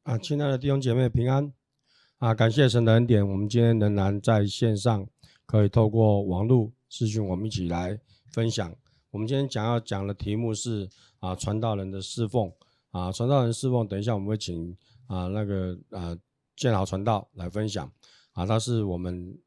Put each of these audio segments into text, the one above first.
亲爱的弟兄姐妹平安感谢神的恩典，我们今天仍然在线上，可以透过网络视讯，我们一起来分享。我们今天要讲的题目是传道人的侍奉传道人侍奉，等一下我们会请建豪传道来分享他是我们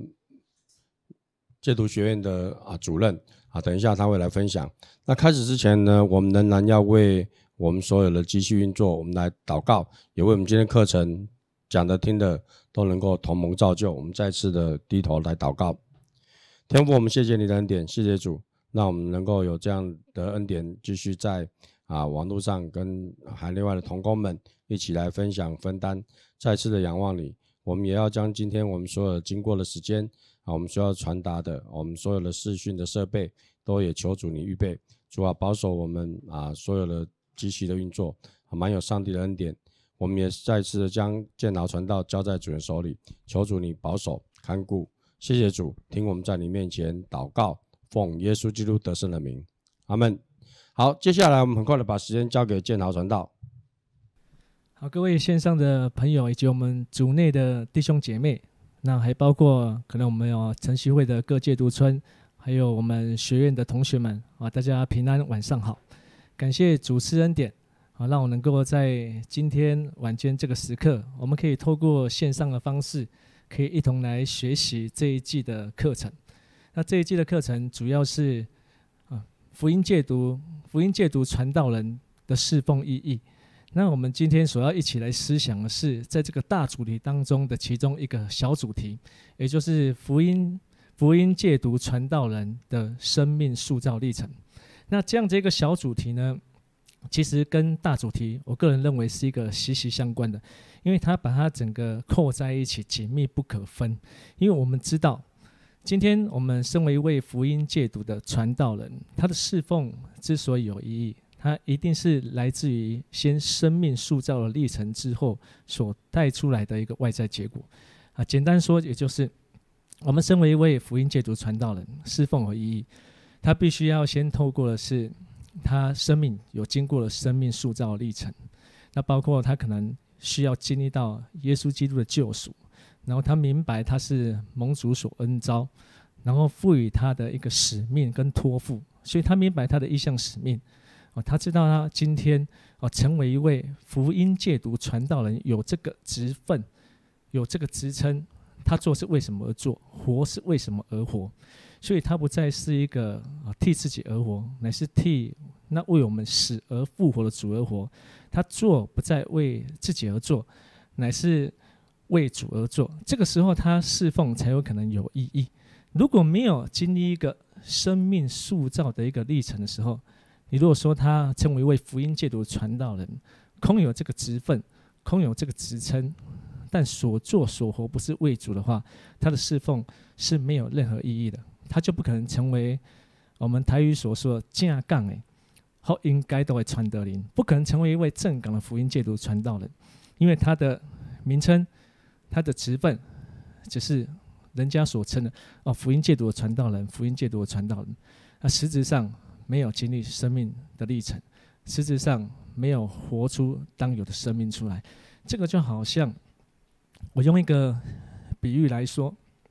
戒毒学院的主任等一下他会来分享。那开始之前呢，我们仍然要为我们所有的机器运作，我们来祷告，也为我们今天课程讲的听的都能够同蒙造就。我们再次的低头来祷告。天父，我们谢谢你的恩典，谢谢主，让我们能够有这样的恩典，继续在网络上跟另外的同工们一起来分享分担。再次的仰望你，我们也要将今天我们所有经过的时间我们需要传达的，我们所有的视讯的设备都也求主你预备。主保守我们所有的机器的运作满有上帝的恩典。我们也再次的将建豪传道交在主人手里，求主你保守看顾。谢谢主，听我们在你面前祷告，奉耶稣基督得胜的名，阿们。好，接下来我们很快的把时间交给建豪传道。 好，各位线上的朋友以及我们组内的弟兄姐妹，那还包括可能我们有晨曦会的各戒毒村，还有我们学院的同学们大家平安，晚上好。感谢主赐恩典让我能够在今天晚间这个时刻，我们可以透过线上的方式，可以一同来学习这一季的课程。那这一季的课程主要是福音戒毒传道人的侍奉意义。那我们今天所要一起来思想的是，在这个大主题当中的其中一个小主题，也就是福音戒毒传道人的生命塑造历程。那这样的一个小主题呢，其实跟大主题我个人认为是一个息息相关的，因为它把它整个扣在一起，紧密不可分。因为我们知道今天我们身为一位福音戒毒的传道人，他的侍奉之所以有意义，它一定是来自于先生命塑造的历程之后所带出来的一个外在结果简单说，也就是我们身为一位福音戒毒传道人，侍奉有意义，他必须要先透过的是他生命有经过了生命塑造的历程，那包括他可能需要经历到耶稣基督的救赎，然后他明白他是蒙主所恩召，然后赋予他的一个使命跟托付，所以他明白他的意向使命他知道他今天成为一位福音戒毒传道人，有这个职分，有这个职称，他做是为什么而做，活是为什么而活。所以他不再是一个替自己而活，乃是替那为我们死而复活的主而活。他做不再为自己而做，乃是为主而做。这个时候他侍奉才有可能有意义。如果没有经历一个生命塑造的一个历程的时候，你如果说他成为一位福音戒毒传道人，空有这个职分，空有这个职称，但所做所活不是为主的话，他的侍奉是没有任何意义的。他就不可能成为我们台语所说的正港的福音戒毒的传道人，不可能成为一位正港的福音戒毒传道人，因为他的名称、他的职分只是人家所称的福音戒毒的传道人，福音戒毒的传道人，实质上没有经历生命的历程，实质上没有活出当有的生命出来。这个就好像我用一个比喻来说，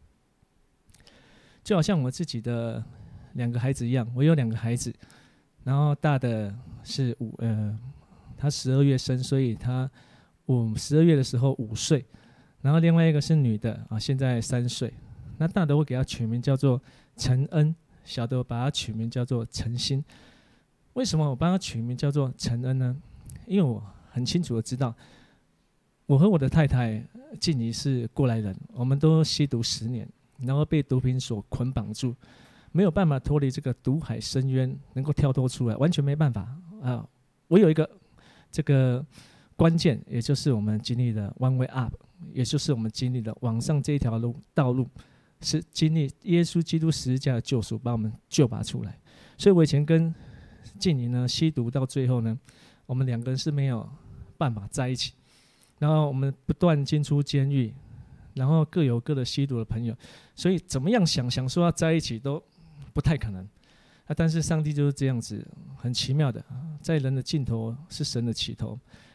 就好像我自己的2个孩子一样，我有2个孩子，然后大的是他12月生，所以他12月的时候5岁，然后另外一个是女的现在3岁。那大的我给他取名叫做陈恩，小的我把他取名叫做陈心。为什么我帮他取名叫做陈恩呢？因为我很清楚的知道，我和我的太太静怡是过来人，我们都吸毒10年，然后被毒品所捆绑住，没有办法脱离这个毒海深渊，能够跳脱出来，完全没办法我有一个这个关键，也就是我们经历的 One Way Up， 也就是我们经历的往上这一条道路，是经历耶稣基督十字架的救赎，把我们救拔出来。所以我以前跟静怡呢吸毒到最后呢，我们2个人是没有办法在一起，然后我们不断进出监狱，然后各有各的吸毒的朋友，所以怎么样想说要在一起都不太可能但是上帝就是这样子很奇妙的，在人的尽头是神的起头，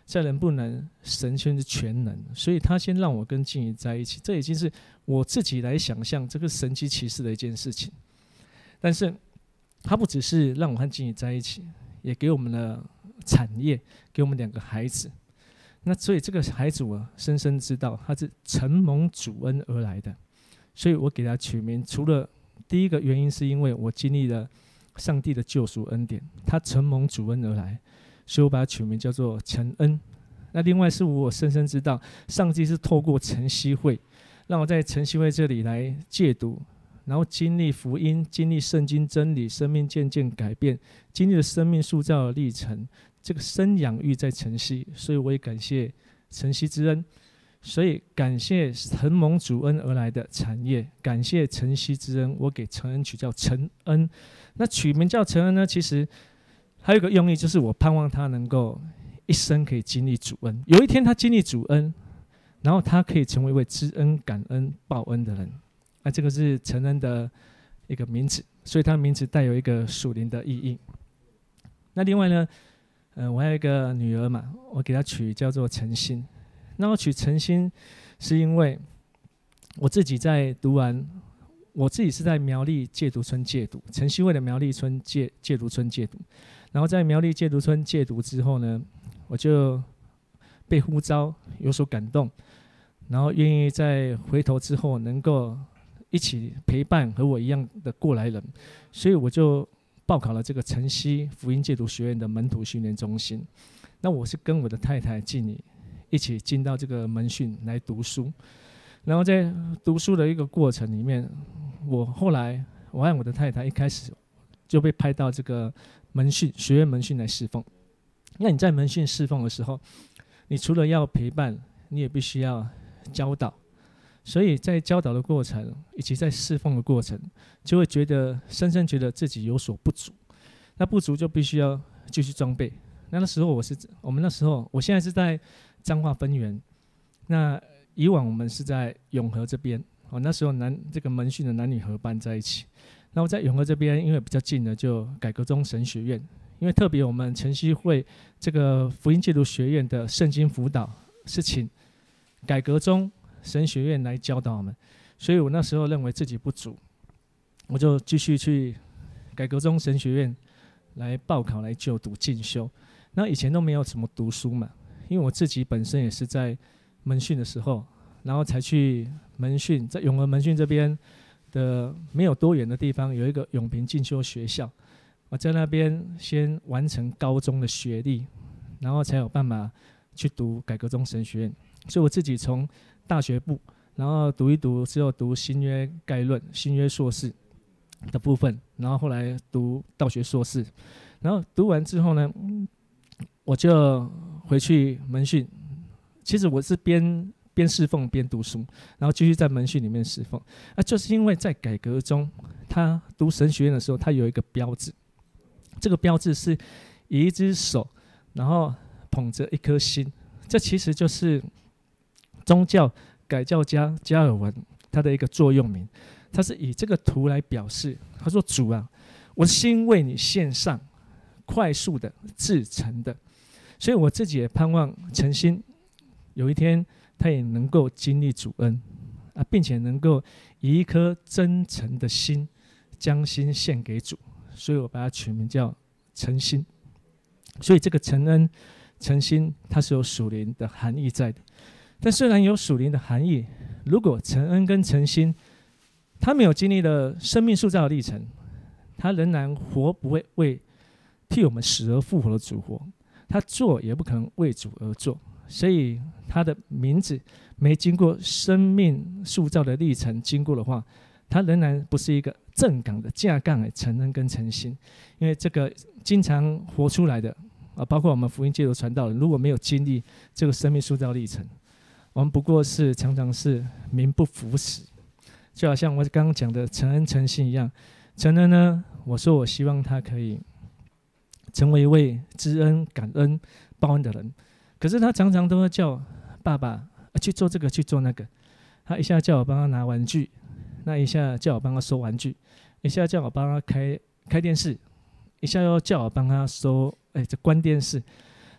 在人不能，神却是全能，所以他先让我跟静怡在一起，这已经是我自己来想象这个神奇奇事的一件事情。但是他不只是让我和静怡在一起，也给我们了产业，给我们2个孩子。那所以这个孩子我深深知道他是承蒙主恩而来的，所以我给他取名，除了第一个原因是因为我经历了上帝的救赎恩典，他承蒙主恩而来，所以我把它取名叫做承恩。那另外是我深深知道上帝是透过晨曦会，让我在晨曦会这里来戒毒，然后经历福音，经历圣经真理，生命渐渐改变，经历了生命塑造的历程，这个生养育在晨曦，所以我也感谢晨曦之恩，所以感谢承蒙主恩而来的产业，感谢晨曦之恩，我给承恩取叫承恩。那取名叫承恩呢，其实还有一个用意，就是我盼望他能够一生可以经历主恩，有一天他经历主恩，然后他可以成为一位知恩、感恩、报恩的人。那这个是承恩的一个名字，所以他的名字带有一个属灵的意义。那另外呢，我还有一个女儿嘛，我给她取叫做晨曦。那我取晨曦是因为我自己在读完，我自己是在苗栗戒毒村戒毒，晨曦会的苗栗村戒毒村戒毒，然后在苗栗戒毒村戒毒之后呢，我就被呼召，有所感动，然后愿意在回头之后能够一起陪伴和我一样的过来人，所以我就报考了这个晨曦福音戒毒学院的门徒训练中心。那我是跟我的太太静怡一起进到这个门训来读书，然后在读书的一个过程里面，后来我和我的太太一开始就被派到这个门训学院门训来侍奉。那你在门训侍奉的时候，你除了要陪伴，你也必须要教导。所以在教导的过程以及在侍奉的过程，就会深深觉得自己有所不足。那不足就必须要继续装备。那时候我现在是在彰化分园，那以往我们是在永和这边。那时候这个门训的男女合班在一起。那我在永和这边，因为比较近的，就改革中神学院。因为特别我们晨曦会这个福音戒毒学院的圣经辅导是请改革中神学院来教导我们，所以我那时候认为自己不足，我就继续去改革中神学院来报考来就读进修。那以前都没有什么读书嘛，因为我自己本身也是在门训的时候，然后才去门训，在永和门训这边的没有多远的地方有一个永平进修学校，我在那边先完成高中的学历，然后才有办法去读改革中神学院。所以我自己从大学部，然后读一读之后读新约概论、新约硕士的部分，然后后来读道学硕士，然后读完之后呢，我就回去门训。其实我是边侍奉边读书，然后继续在门训里面侍奉。就是因为在改革中，他读神学院的时候，他有一个标志，这个标志是以一只手，然后捧着一颗心，这其实就是宗教改教家加尔文他的一个座右铭，他是以这个图来表示。他说：“主啊，我的心为你献上，快速的、至诚的。”所以我自己也盼望诚心有一天他也能够经历主恩并且能够以一颗真诚的心将心献给主，所以我把它取名叫诚心。所以这个承恩、诚心，它是有属灵的含义在的。但虽然有属灵的含义，如果承恩跟诚心，他没有经历了生命塑造的历程，他仍然活不会为替我们死而复活的主活，他做也不可能为主而做。所以他的名字没经过生命塑造的历程经过的话，他仍然不是一个正港的架杠的承恩跟诚心。因为这个经常活出来的包括我们福音戒毒传道人，如果没有经历这个生命塑造历程，我们不过是常常是名不符实。就好像我刚刚讲的承恩诚心一样，承恩呢，我说我希望他可以成为一位知恩感恩报恩的人，可是他常常都会叫爸爸去做这个去做那个，他一下叫我帮他拿玩具，那一下叫我帮他收玩具，一下叫我帮他开电视，一下又叫我帮他关电视。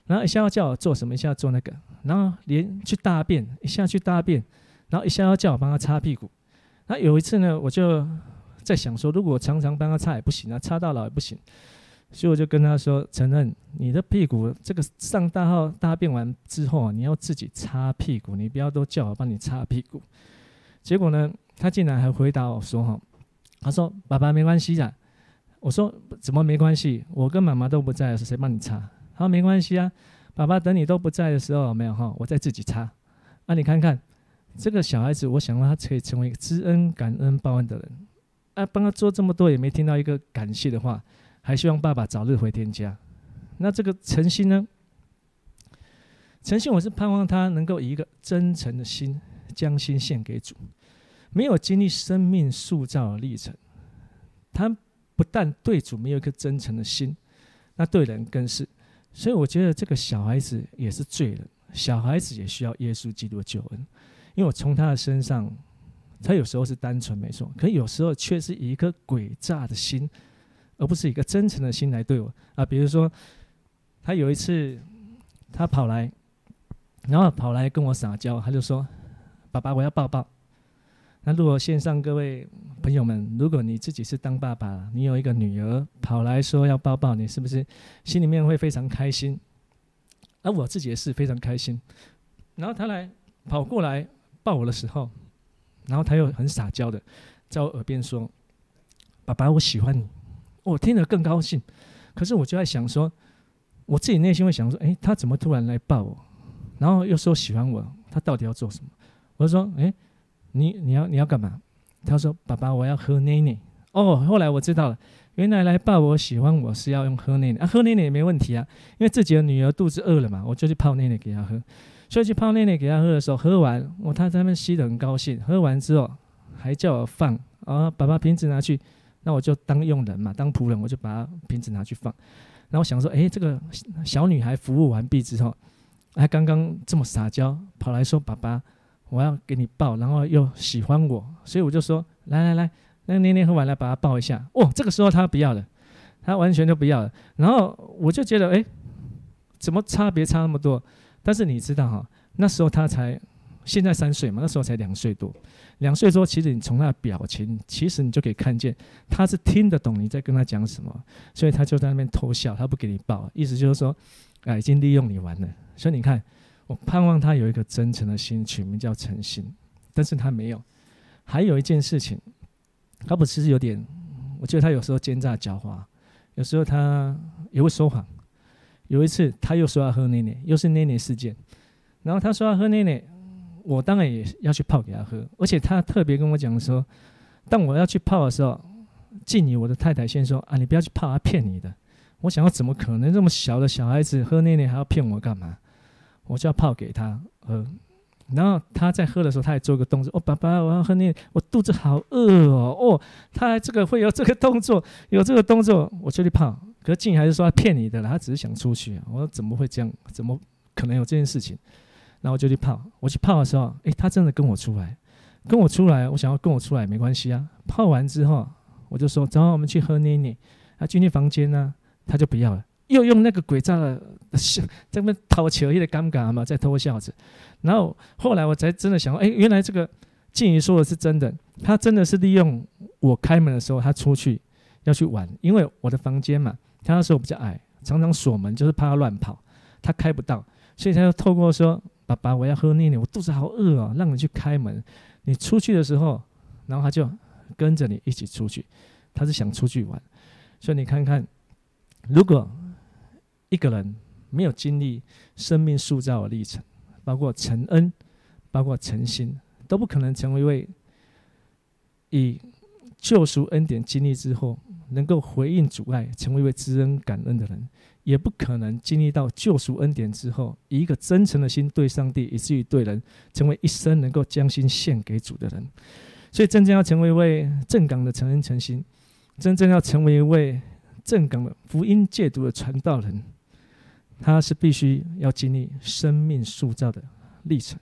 然后一下要叫我做什么，一下要做那个，然后连去大便，一下去大便，然后一下要叫我帮他擦屁股。那有一次呢，我就在想说，如果我常常帮他擦也不行啊，擦到老也不行，所以我就跟他说：承认你的屁股这个上大号大便完之后啊，你要自己擦屁股，你不要都叫我帮你擦屁股。结果呢，他竟然还回答我说：哈，他说爸爸没关系的。我说怎么没关系？我跟妈妈都不在，是谁帮你擦？他说没关系啊，爸爸等你都不在的时候，有没有哈，我再自己擦。啊，你看看这个小孩子，我想让他可以成为一个知恩、感恩、报恩的人。啊，帮他做这么多，也没听到一个感谢的话，还希望爸爸早日回天家。那这个诚心呢？诚心，我是盼望他能够以一个真诚的心，将心献给主。没有经历生命塑造的历程，他不但对主没有一颗真诚的心，那对人更是。所以我觉得这个小孩子也是罪人，小孩子也需要耶稣基督的救恩。因为我从他的身上，他有时候是单纯没错，可有时候却是以一颗诡诈的心，而不是一个真诚的心来对我啊。比如说，他有一次他跑来，然后跑来跟我撒娇，他就说：“爸爸，我要抱抱。”那如果线上各位朋友们，如果你自己是当爸爸，你有一个女儿跑来说要抱抱你，是不是心里面会非常开心？而我自己也是非常开心。然后他来跑过来抱我的时候，然后他又很撒娇的在我耳边说：“爸爸，我喜欢你。”我听了更高兴。可是我就在想说，我自己内心会想说：“他怎么突然来抱我？然后又说喜欢我，他到底要做什么？”我就说：“你要干嘛？”他说：“爸爸，我要喝奶奶。”哦，后来我知道了，原来来抱我、喜欢我是要用喝奶奶啊，喝奶奶也没问题啊，因为自己的女儿肚子饿了嘛，我就去泡奶奶给她喝。所以去泡奶奶给她喝的时候，喝完，他在那边吸得很高兴。喝完之后还叫我放啊，爸爸瓶子拿去，那我就当佣人嘛，当仆人，我就把瓶子拿去放。然后我想说，这个小女孩服务完毕之后，她刚刚这么撒娇，跑来说：“爸爸，我要给你抱，然后又喜欢我。”所以我就说：“来，那个奶奶喝完了，把她抱一下。”哦，这个时候她不要了，她完全都不要了。然后我就觉得，怎么差别差那么多？但是你知道哈，那时候她才现在3岁嘛，那时候才2岁多。2岁多，其实你从她的表情，其实你就可以看见她是听得懂你在跟她讲什么，所以她就在那边偷笑，她不给你抱，意思就是说，已经利用你完了。所以你看。我盼望他有一个真诚的心，取名叫诚心，但是他没有。还有一件事情，他不是有点，我觉得他有时候奸诈狡猾，有时候他也会说谎。有一次他又说要喝奶奶，又是奶奶事件，然后他说要喝奶奶，我当然也要去泡给他喝，而且他特别跟我讲说，当我要去泡的时候，静怡我的太太先说：“啊，你不要去泡，他骗你的。”我想要怎么可能这么小的小孩子喝奶奶还要骗我干嘛？我就要泡给他喝，然后他在喝的时候，他还做个动作：“哦，爸爸，我要喝奶奶，我肚子好饿哦。”哦，他还这个会有这个动作，有这个动作，我就去泡。可是静还是说他骗你的啦，他只是想出去啊。我说怎么会这样？怎么可能有这件事情？然后我就去泡。我去泡的时候，他真的跟我出来，我想要跟我出来没关系啊。泡完之后，我就说：“走，我们去喝奶奶。”他进去房间呢，他就不要了。又用那个诡诈的在那边偷笑，的尴尬嘛，在偷笑子。然后后来我才真的想，原来这个静怡说的是真的，他真的是利用我开门的时候，他出去要去玩，因为我的房间嘛，他那时候比较矮，常常锁门，就是怕他乱跑，他开不到，所以他就透过说：“爸爸，我要喝奶奶，我肚子好饿哦，让你去开门。你出去的时候，然后他就跟着你一起出去，他是想出去玩。所以你看看，如果一个人没有经历生命塑造的历程，包括承恩，包括诚心，都不可能成为一位以救赎恩典经历之后，能够回应主爱，成为一位知恩感恩的人，也不可能经历到救赎恩典之后，以一个真诚的心对上帝，以至于对人，成为一生能够将心献给主的人。所以，真正要成为一位正港的诚恩诚心，真正要成为一位正港的福音戒毒的传道人，他是必须要经历生命塑造的历程。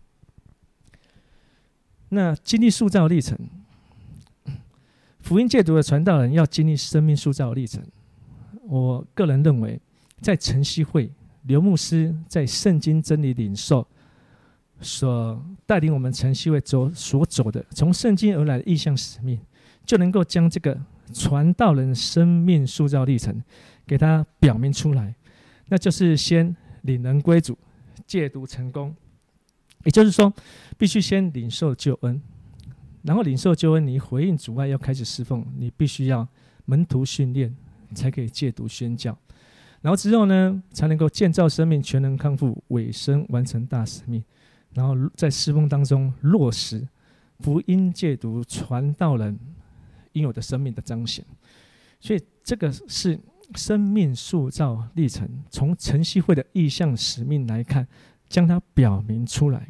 那经历塑造的历程，福音戒毒的传道人要经历生命塑造的历程。我个人认为，在晨曦会刘牧师在圣经真理领受所带领我们晨曦会所走的，从圣经而来的意向使命，就能够将这个传道人生命塑造历程给他表明出来。那就是先领人归主，戒毒成功。也就是说，必须先领受救恩，然后领受救恩，你回应主爱要开始侍奉，你必须要门徒训练，才可以戒毒宣教。然后之后呢，才能够建造生命，全能康复，委身完成大使命。然后在侍奉当中落实福音戒毒传道人应有的生命的彰显。所以这个是生命塑造历程，从晨曦会的意向使命来看，将它表明出来。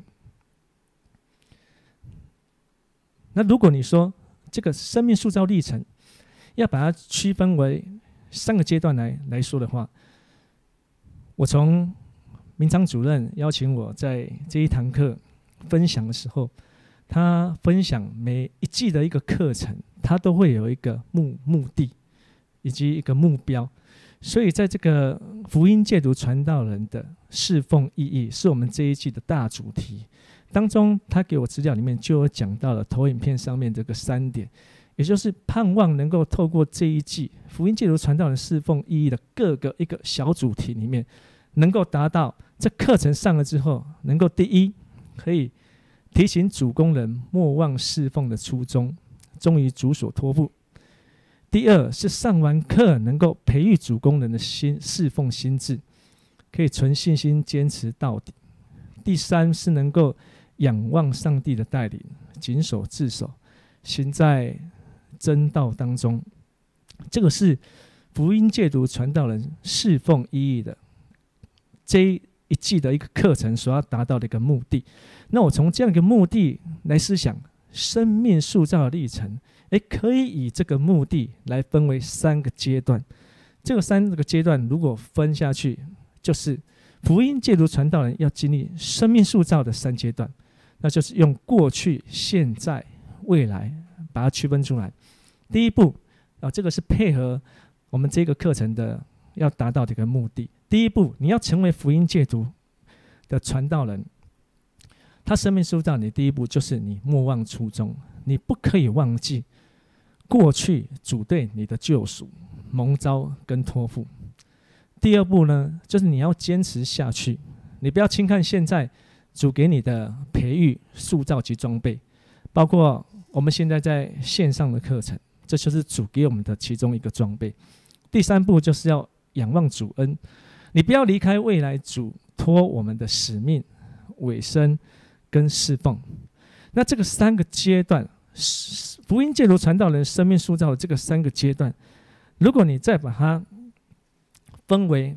那如果你说这个生命塑造历程要把它区分为3个阶段来说的话，我从明章主任邀请我在这一堂课分享的时候，他分享每一季的一个课程，他都会有一个目的以及一个目标。所以在这个福音戒毒传道人的侍奉意义，是我们这一季的大主题当中，他给我资料里面就有讲到了投影片上面这个3点，也就是盼望能够透过这一季福音戒毒传道人侍奉意义的各个一个小主题里面，能够达到这课程上了之后，能够第一可以提醒主工人莫忘侍奉的初衷，忠于主所托付；第二是上完课能够培育主工人的侍奉心智，可以存信心坚持到底；第三是能够仰望上帝的带领，谨守自守，行在真道当中。这个是福音戒毒传道人侍奉意义的这一季的一个课程所要达到的一个目的。那我从这样一个目的来思想生命塑造的历程，可以以这个目的来分为3个阶段。这个3个阶段如果分下去，就是福音戒毒传道人要经历生命塑造的3阶段，那就是用过去、现在、未来把它区分出来。第一步，这个是配合我们这个课程的要达到的一个目的。第一步，你要成为福音戒毒的传道人，他生命塑造你第一步就是你莫忘初衷，你不可以忘记过去主对你的救赎、蒙召跟托付。第二步呢，就是你要坚持下去，你不要轻看现在主给你的培育、塑造及装备，包括我们现在在线上的课程，这就是主给我们的其中一个装备。第三步就是要仰望主恩，你不要离开未来主托我们的使命、委身跟侍奉。那这个3个阶段，福音戒毒传道人生命塑造的这个3个阶段，如果你再把它分为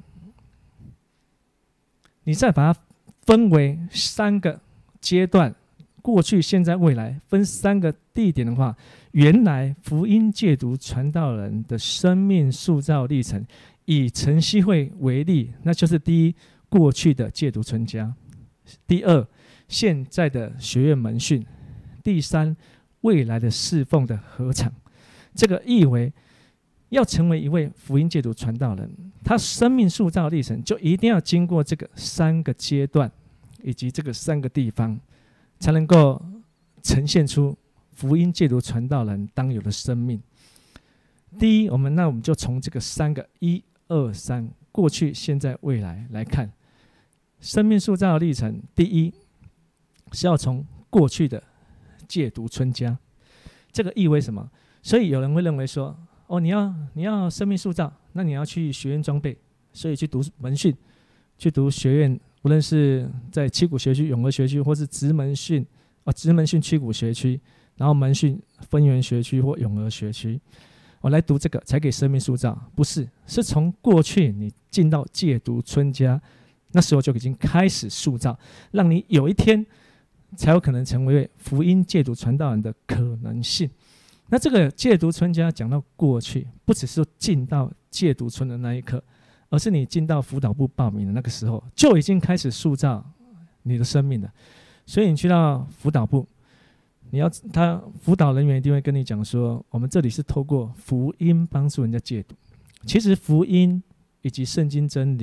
3个阶段，过去、现在、未来，分3个地点的话，原来福音戒毒传道人的生命塑造历程，以晨曦会为例，那就是第一，过去的戒毒村家；第二，现在的学院门训；第三，未来的侍奉的合场。这个意为要成为一位福音戒毒传道人，他生命塑造历程就一定要经过这个3个阶段以及这个3个地方，才能够呈现出福音戒毒传道人当有的生命。第一，我们就从这个3个1、2、3过去、现在、未来来看生命塑造的历程。第一是要从过去的戒毒村家，这个意为什么？所以有人会认为说，你要生命塑造，那你要去学院装备，所以去读门训，去读学院，无论是在七股学区、永和学区，或是直门训七股学区，然后门训分园学区或永和学区，来读这个才给生命塑造。不是，是从过去你进到戒毒村家，那时候就已经开始塑造，让你有一天才有可能成为福音戒毒传道人的可能性。那这个戒毒村家讲到过去，不只是进到戒毒村的那一刻，而是你进到辅导部报名的那个时候，就已经开始塑造你的生命了。所以你去到辅导部，他辅导人员一定会跟你讲说，我们这里是透过福音帮助人家戒毒。其实福音以及圣经真理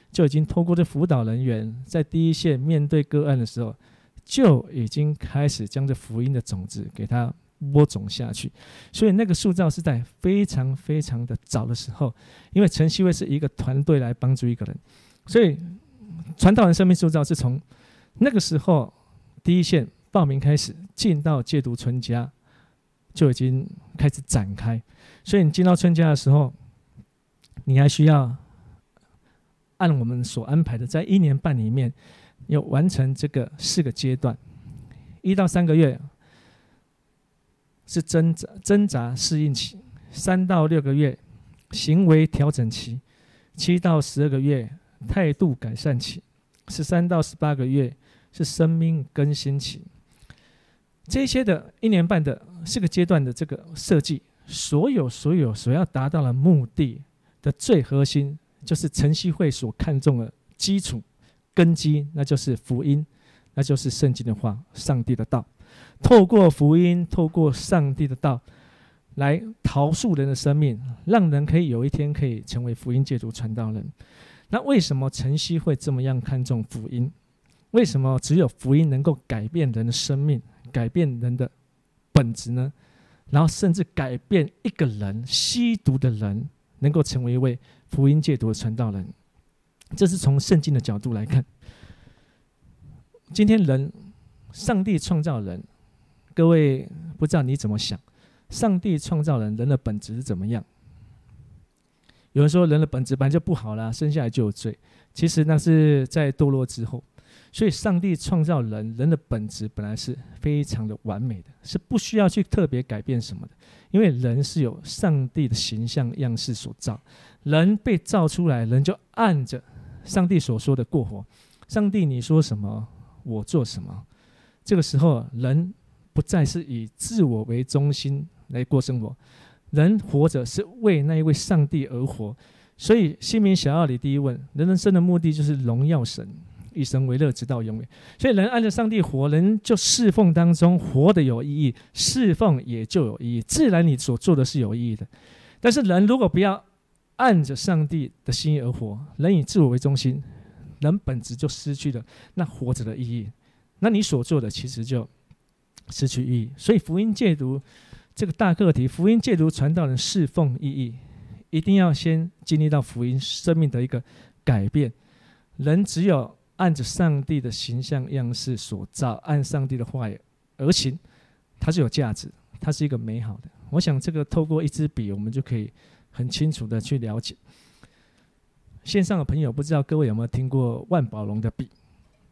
就已经透过这辅导人员在第一线面对个案的时候，就已经开始将这福音的种子给它播种下去。所以那个塑造是在非常非常的早的时候，因为晨曦会是一个团队来帮助一个人，所以传道人生命塑造是从那个时候第一线报名开始，进到戒毒村家就已经开始展开。所以你进到村家的时候，你还需要按我们所安排的，在1年半里面要完成这个4个阶段。1到3个月是挣扎适应期，3到6个月行为调整期，7到12个月态度改善期，13到18个月是生命更新期。这些的1年半的4个阶段的这个设计，所有所要达到的目的的最核心，就是晨曦会所看重的基础根基，那就是福音，那就是圣经的话，上帝的道。透过福音，透过上帝的道，来陶塑人的生命，让人可以有一天可以成为福音戒毒传道人。那为什么晨曦会这么样看重福音？为什么只有福音能够改变人的生命，改变人的本质呢？然后甚至改变一个人吸毒的人，能够成为一位福音戒毒的传道人。这是从圣经的角度来看。今天人，上帝创造人，各位不知道你怎么想？上帝创造人，人的本质是怎么样？有人说人的本质本来就不好啦，生下来就有罪。其实那是在堕落之后。所以上帝创造人，人的本质本来是非常的完美的，是不需要去特别改变什么的。因为人是有上帝的形象样式所造，人被造出来，人就按着上帝所说的过活。上帝你说什么，我做什么。这个时候人不再是以自我为中心来过生活，人活着是为那一位上帝而活。所以西敏小要里第一问，人生的目的就是荣耀神，以神为乐，直到永远。所以人按着上帝活，人就侍奉当中活得有意义，侍奉也就有意义，自然你所做的是有意义的。但是人如果不要按着上帝的心意而活，人以自我为中心，人本质就失去了那活着的意义，那你所做的其实就失去意义。所以福音戒毒这个大课题，福音戒毒传道人侍奉意义，一定要先经历到福音生命的一个改变。人只有按着上帝的形象样式所造，按上帝的话语而行，它是有价值，它是一个美好的。我想这个透过一支笔，我们就可以很清楚的去了解。线上的朋友，不知道各位有没有听过万宝龙的笔？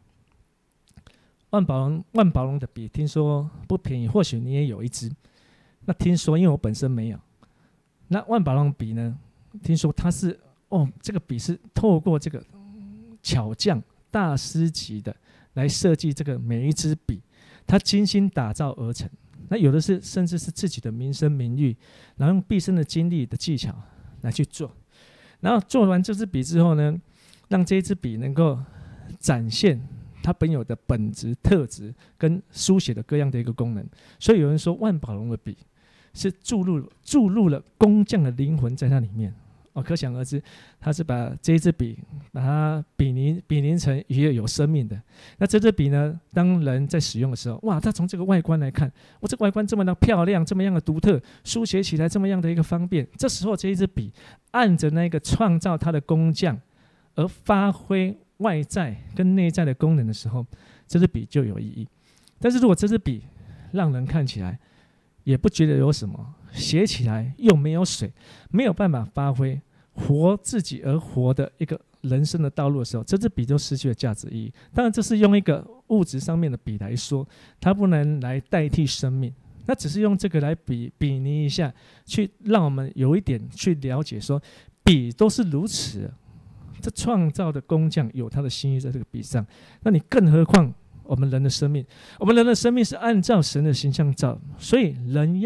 万宝龙的笔听说不便宜，或许你也有一支。那听说，因为我本身没有，那万宝龙笔呢？听说它是这个笔是透过这个巧匠大师级的来设计这个每一支笔，它精心打造而成。那有的是甚至是自己的名声名誉，然后用毕生的精力的技巧来去做。然后做完这支笔之后呢，让这一支笔能够展现它本有的本质特质跟书写的各样的一个功能。所以有人说万宝龙的笔是注入了工匠的灵魂在它里面。可想而知，他是把这一支笔把它比拟成一个有生命的。那这支笔呢，当人在使用的时候，哇，它从这个外观来看，这个外观这么的漂亮，这么样的独特，书写起来这么样的一个方便。这时候这一支笔按着那个创造它的工匠而发挥外在跟内在的功能的时候，这支笔就有意义。但是如果这支笔让人看起来也不觉得有什么，写起来又没有水，没有办法发挥活自己而活的一个人生的道路的时候，这支笔就失去了价值意义。当然这是用一个物质上面的笔来说，它不能来代替生命，那只是用这个来比拟一下，去让我们有一点去了解说，笔都是如此的，这创造的工匠有他的心意在这个笔上，那你更何况我们人的生命，我们人的生命是按照神的形象造，所以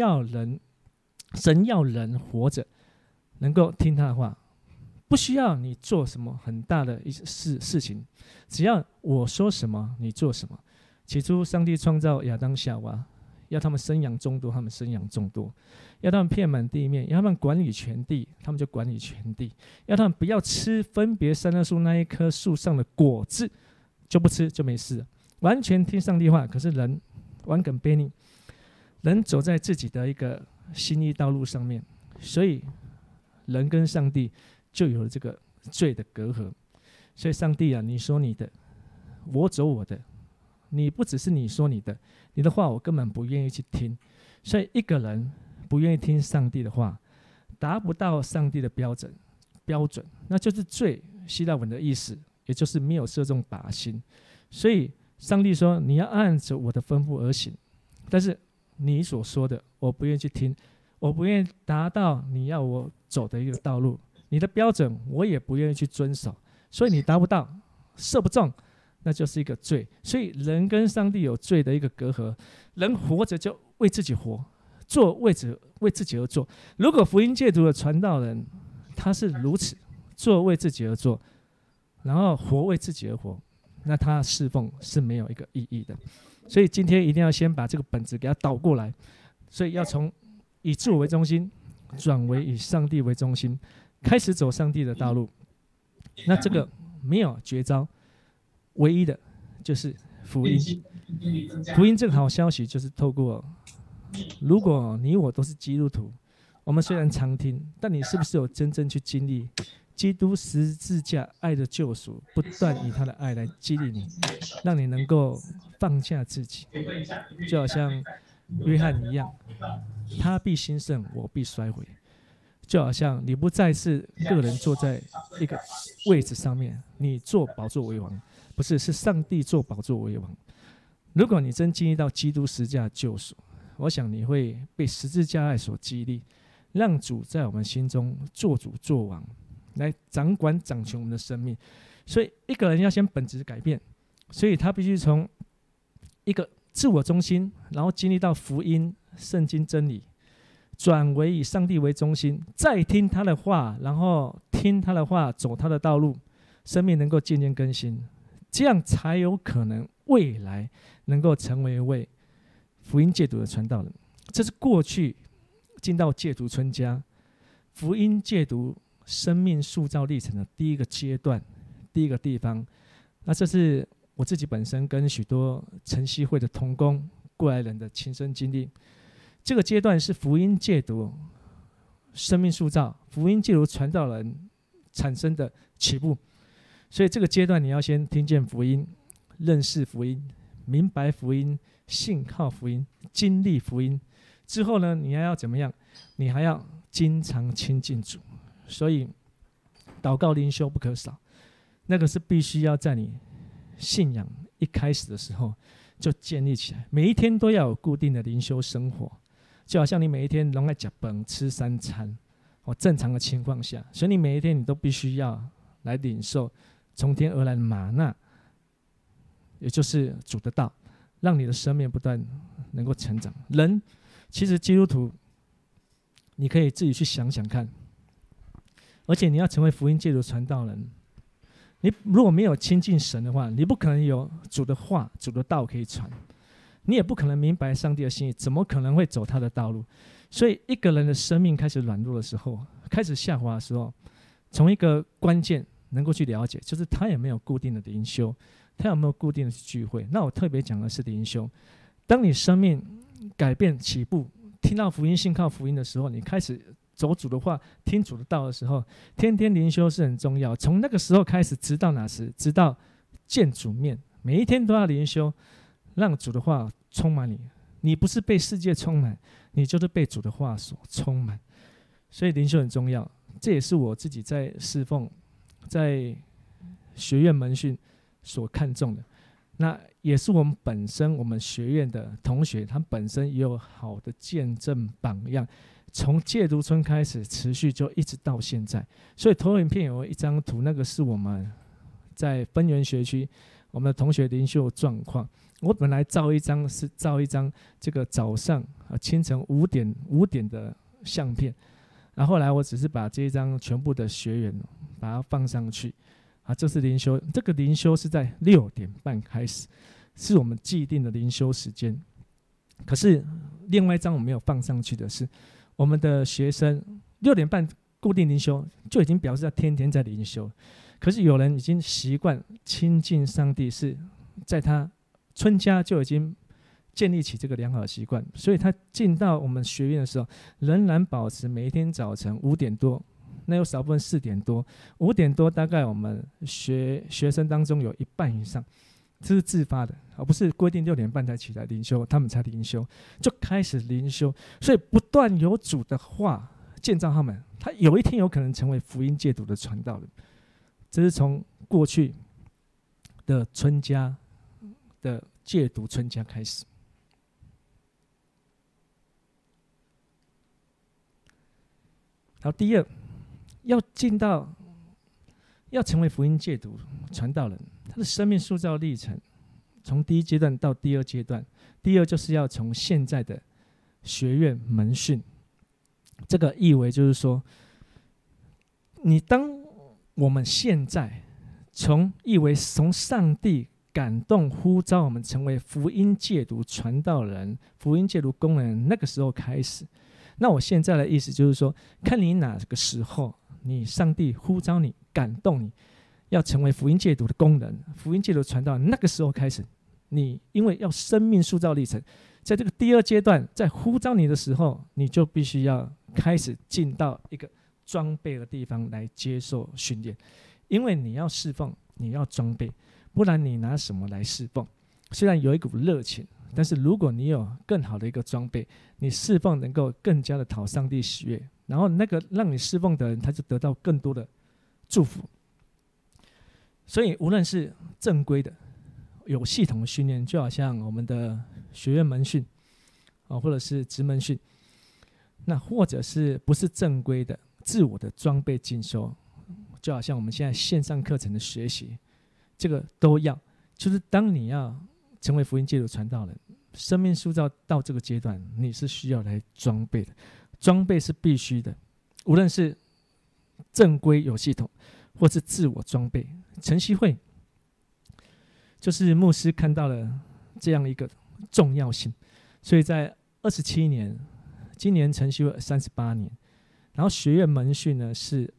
神要人活着能够听他的话，不需要你做什么很大的事情，只要我说什么你做什么。起初上帝创造亚当夏娃， 要他们生养众多，他们生养众多；要他们遍满地面，要他们管理全地，他们就管理全地；要他们不要吃分别善恶树那一棵树上的果子，就不吃，就没事了。完全听上帝话，可是人顽梗悖逆，人走在自己的一个心意道路上面，所以人跟上帝就有了这个罪的隔阂。所以上帝啊，你说你的，我走我的，你不只是你说你的，你的话我根本不愿意去听。所以一个人不愿意听上帝的话，达不到上帝的标准，那就是罪。希腊文的意思，也就是没有射中靶心。所以上帝说，你要按着我的吩咐而行，但是你所说的我不愿意去听，我不愿意达到你要我走的一个道路，你的标准我也不愿意去遵守，所以你达不到，射不中，那就是一个罪。所以人跟上帝有罪的一个隔阂，人活着就为自己活，做为自己而做。如果福音戒毒的传道人他是如此，做为自己而做，然后活为自己而活，那他侍奉是没有一个意义的。所以今天一定要先把这个本质给他倒过来，所以要从以自我为中心转为以上帝为中心，开始走上帝的道路。那这个没有绝招，唯一的就是福音。福音这个好消息就是透过，如果你我都是基督徒，我们虽然常听，但你是不是有真正去经历基督十字架爱的救赎，不断以他的爱来激励你，让你能够放下自己，就好像约翰一样，他必兴盛，我必衰毁。就好像你不再是个人坐在一个位置上面，你坐宝座为王，不是，是上帝坐宝座为王。如果你真经历到基督十字架救赎，我想你会被十字架爱所激励，让主在我们心中做主做王，来掌管掌权我们的生命。所以一个人要先本质改变，所以他必须从一个自我中心，然后经历到福音圣经真理，转为以上帝为中心，再听他的话，然后听他的话，走他的道路，生命能够渐渐更新，这样才有可能未来能够成为一位福音戒毒的传道人。这是过去进到戒毒村家福音戒毒生命塑造历程的第一个阶段，第一个地方。那这是我自己本身跟许多晨曦会的同工过来人的亲身经历。这个阶段是福音戒毒生命塑造、福音戒毒传道人产生的起步。所以这个阶段你要先听见福音，认识福音，明白福音，信靠福音，经历福音之后呢，你还要怎么样？你还要经常亲近主。所以祷告灵修不可少，那个是必须要在你信仰一开始的时候就建立起来，每一天都要有固定的灵修生活，就好像你每一天都在吃饭吃3餐，正常的情况下，所以你每一天你都必须要来领受从天而来的玛纳，也就是主的道，让你的生命不断能够成长。人其实基督徒，你可以自己去想想看，而且你要成为福音戒毒传道人，你如果没有亲近神的话，你不可能有主的话、主的道可以传，你也不可能明白上帝的心意，怎么可能会走他的道路？所以一个人的生命开始软弱的时候，开始下滑的时候，从一个关键能够去了解，就是他有没有固定的灵修，他有没有固定的聚会。那我特别讲的是灵修。当你生命改变起步，听到福音、信靠福音的时候，你开始走主的话，听主的道的时候，天天灵修是很重要。从那个时候开始，直到哪时？直到见主面，每一天都要灵修，让主的话充满你。你不是被世界充满，你就是被主的话所充满。所以灵修很重要，这也是我自己在侍奉、在学院门训所看重的。那也是我们本身我们学院的同学，他本身也有好的见证榜样。从戒毒村开始，持续就一直到现在。所以投影片有一张图，那个是我们在分园学区我们的同学灵修状况。我本来照一张这个早上清晨5点的相片，然后后来我只是把这一张全部的学员把它放上去。这是灵修，这个灵修是在6点半开始，是我们既定的灵修时间。 可是另外一张我没有放上去的是，我们的学生6点半固定灵修，就已经表示要天天在灵修。可是有人已经习惯亲近上帝，是在他春家就已经建立起这个良好的习惯，所以他进到我们学院的时候，仍然保持每一天早晨5点多，那有少部分4点多，5点多大概我们学生当中有一半以上，这是自发的，而不是规定6点半才起来灵修，他们才灵修，就开始灵修，所以不断有主的话建造他们，他有一天有可能成为福音戒毒的传道人。这是从过去的春家的戒毒春家开始。好，第二，要成为福音戒毒传道人，他的生命塑造历程，从第一阶段到第二阶段，第二就是要从现在的学院门训，这个意为就是说，当我们现在意为从上帝感动呼召我们成为福音戒毒传道人、福音戒毒工人，那个时候开始。那我现在的意思就是说，看你哪个时候，上帝呼召你、感动你，要成为福音戒毒的工人、福音戒毒传道人，那个时候开始，你因为要生命塑造历程，在这个第二阶段，在呼召你的时候，你就必须要开始进到一个装备的地方来接受训练，因为你要侍奉，你要装备，不然你拿什么来侍奉？虽然有一股热情，但是如果你有更好的一个装备，你侍奉能够更加的讨上帝喜悦，然后那个让你侍奉的人，他就得到更多的祝福。所以无论是正规的有系统的训练，就好像我们的学院门训或者是职门训，那或者是不是正规的自我的装备进修，就好像我们现在线上课程的学习，这个都要，就是当你要成为福音戒毒传道人，生命塑造到这个阶段，你是需要来装备的，装备是必须的，无论是正规有系统，或是自我装备。晨曦会就是牧师看到了这样一个重要性，所以在27年，今年晨曦会38年，然后学院门训呢是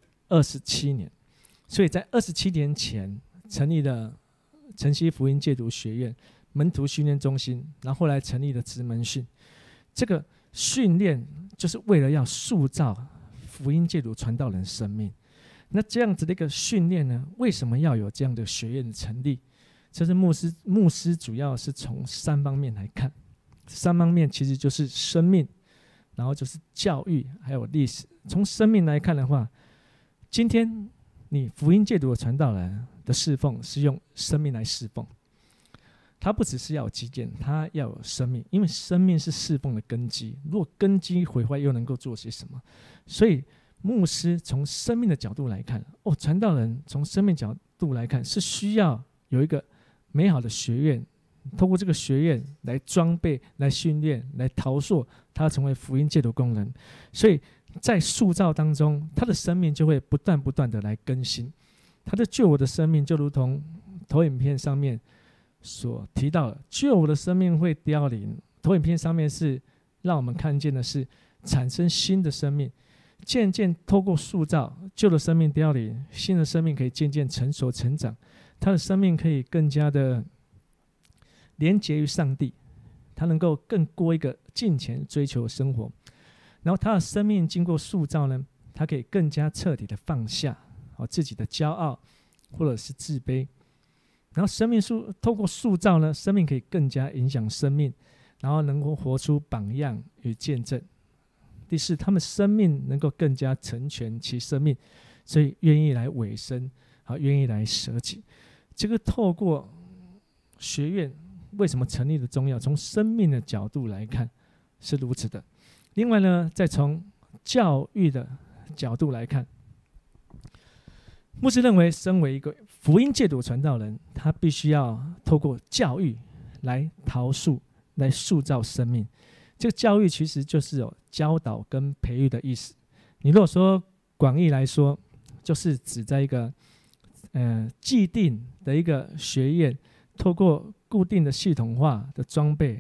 27年，所以在27年前成立了晨曦福音戒毒学院门徒训练中心，然后后来成立了职门训。这个训练就是为了要塑造福音戒毒传道人生命。那这样子的一个训练呢，为什么要有这样的学院的成立？这是牧师主要是从3方面来看，3方面其实就是生命，然后就是教育，还有历史。从生命来看的话，今天你福音戒毒的传道人的侍奉是用生命来侍奉，他不只是要有基建，他要有生命，因为生命是侍奉的根基。如果根基毁坏，又能够做些什么？所以牧师从生命的角度来看，传道人从生命角度来看，是需要有一个美好的学院，透过这个学院来装备、来训练、来陶塑他成为福音戒毒工人。所以在塑造当中，他的生命就会不断的来更新。他的旧我的生命就如同投影片上面所提到的，旧我的生命会凋零。投影片上面是让我们看见的是产生新的生命，渐渐透过塑造，旧的生命凋零，新的生命可以渐渐成熟成长。他的生命可以更加的连结于上帝，他能够更过一个敬虔追求的生活。然后他的生命经过塑造呢，他可以更加彻底的放下自己的骄傲或者是自卑。然后生命透过塑造呢，生命可以更加影响生命，然后能够活出榜样与见证。第四，他们生命能够更加成全其生命，所以愿意来委身，愿意来舍己。这个透过学院为什么成立的重要，从生命的角度来看是如此的。另外呢，再从教育的角度来看，牧师认为身为一个福音戒毒传道人，他必须要透过教育来陶塑、来塑造生命。这个教育其实就是有教导跟培育的意思。你如果说广义来说，就是指在一个既定的一个学院，透过固定的系统化的装备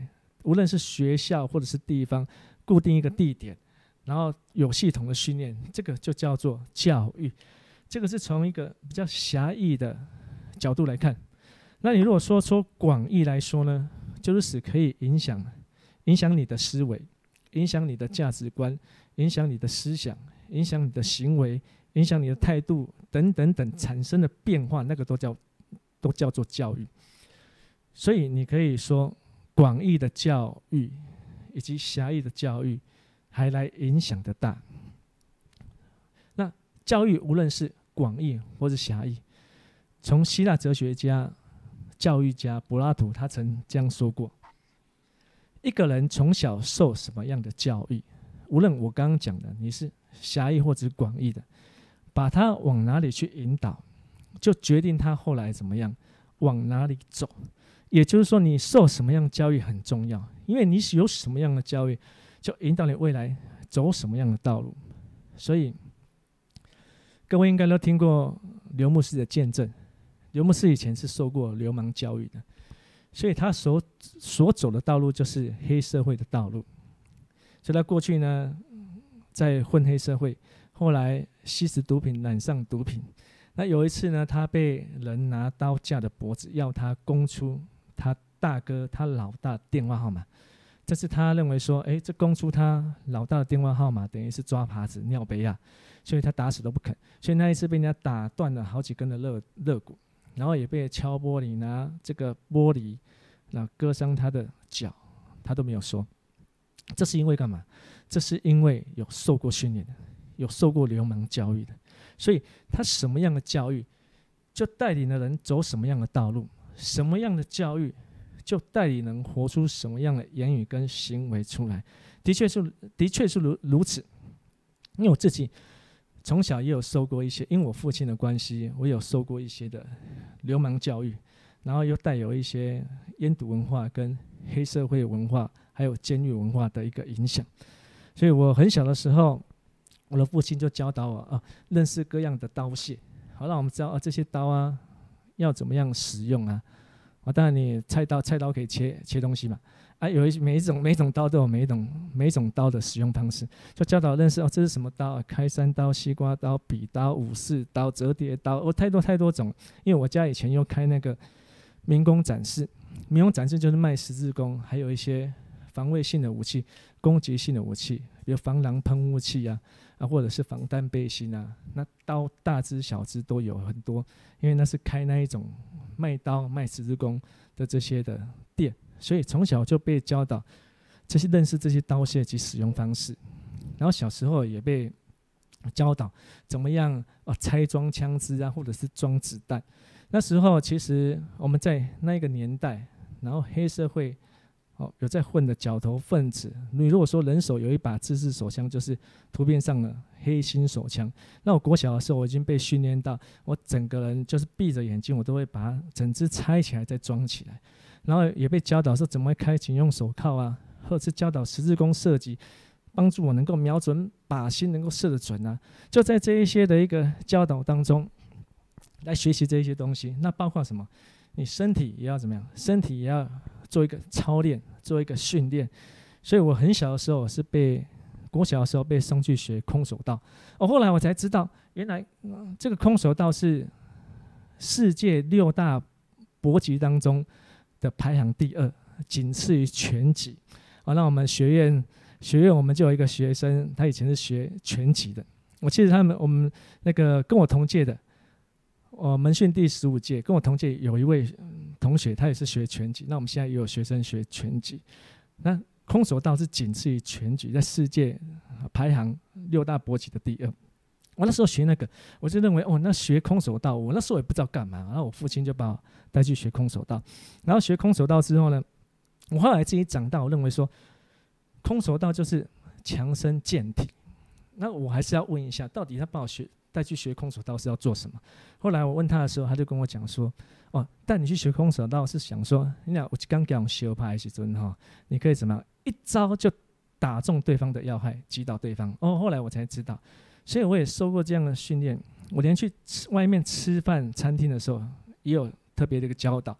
无论是学校或者是地方，固定一个地点，然后有系统的训练，这个就叫做教育。这个是从一个比较狭义的角度来看。那你如果说广义来说呢，就是使可以影响你的思维，影响你的价值观，影响你的思想，影响你的行为，影响你的态度等等等产生的变化，那个都叫做教育。所以你可以说广义的教育以及狭义的教育还来影响得大。那教育无论是广义或是狭义，从希腊哲学家、教育家柏拉图他曾这样说过：一个人从小受什么样的教育，无论我刚刚讲的你是狭义或者是广义的，把他往哪里去引导，就决定他后来怎么样，往哪里走。也就是说，你受什么样的教育很重要，因为你有什么样的教育，就引导你未来走什么样的道路。所以，各位应该都听过刘牧师的见证。刘牧师以前是受过流氓教育的，所以他所走的道路就是黑社会的道路。所以他过去呢，在混黑社会，后来吸食毒品，染上毒品。那有一次呢，他被人拿刀架着脖子，要他供出他大哥、他老大的电话号码。这是他认为说，这供出他老大的电话号码，等于是抓耙子、尿杯啊，所以他打死都不肯。所以那一次被人家打断了好几根的肋骨，然后也被敲玻璃，拿这个玻璃割伤他的脚，他都没有说。这是因为干嘛？这是因为有受过训练的，有受过流氓教育的。所以他什么样的教育，就带领了人走什么样的道路；什么样的教育，就带领人活出什么样的言语跟行为出来。的确是如此。因为我自己从小也有受过一些，因为我父亲的关系，我有受过一些的流氓教育，然后又带有一些烟毒文化跟黑社会文化，还有监狱文化的一个影响。所以我很小的时候，我的父亲就教导我认识各样的刀械，好让我们知道这些刀啊要怎么样使用啊。当然你菜刀可以切东西嘛，每一种刀都有每一种刀的使用方式，就教导认识这是什么刀开山刀、西瓜刀、笔刀、武士刀、折叠刀，太多种。因为我家以前又开那个民工展示就是卖十字弓，还有一些防卫性的武器、攻击性的武器，比如防狼喷雾器或者是防弹背心那刀大只小只都有很多，因为那是开那一种卖刀卖十字弓的这些的店，所以从小就被教导认识这些刀械及使用方式。然后小时候也被教导怎么样拆装枪支或者是装子弹。那时候其实我们在那个年代，然后黑社会有在混的角头分子，你如果说人手有一把自制手枪，就是图片上的黑心手枪。那我国小的时候，我已经被训练到，我整个人就是闭着眼睛，我都会把它整只拆起来再装起来。然后也被教导说怎么开警用手铐或者是教导十字弓射击，帮助我能够瞄准靶心，能够射得准就在这一些的一个教导当中来学习这一些东西。那包括什么？你身体也要怎么样？身体也要做一个操练，做一个训练。所以我很小的时候国小的时候被送去学空手道。后来我才知道，原来这个空手道是世界6大搏击当中的排行第2，仅次于拳击。那我们学院我们就有一个学生，他以前是学拳击的。我记得我们那个跟我同届的。门训第15届，跟我同届有一位同学，他也是学拳击。那我们现在也有学生学拳击。那空手道是仅次于拳击，在世界排行6大搏击的第2。我那时候学那个，我就认为那学空手道，我那时候也不知道干嘛。然后我父亲就把我带去学空手道。然后学空手道之后呢，我后来自己长大，我认为说，空手道就是强身健体。那我还是要问一下，到底他把我带去学空手道是要做什么？后来我问他的时候，他就跟我讲说：“带你去学空手道是想说，你俩我刚讲学派的时候你可以怎么样一招就打中对方的要害，击倒对方。”后来我才知道，所以我也受过这样的训练。我连去外面吃饭餐厅的时候，也有特别的一个教导，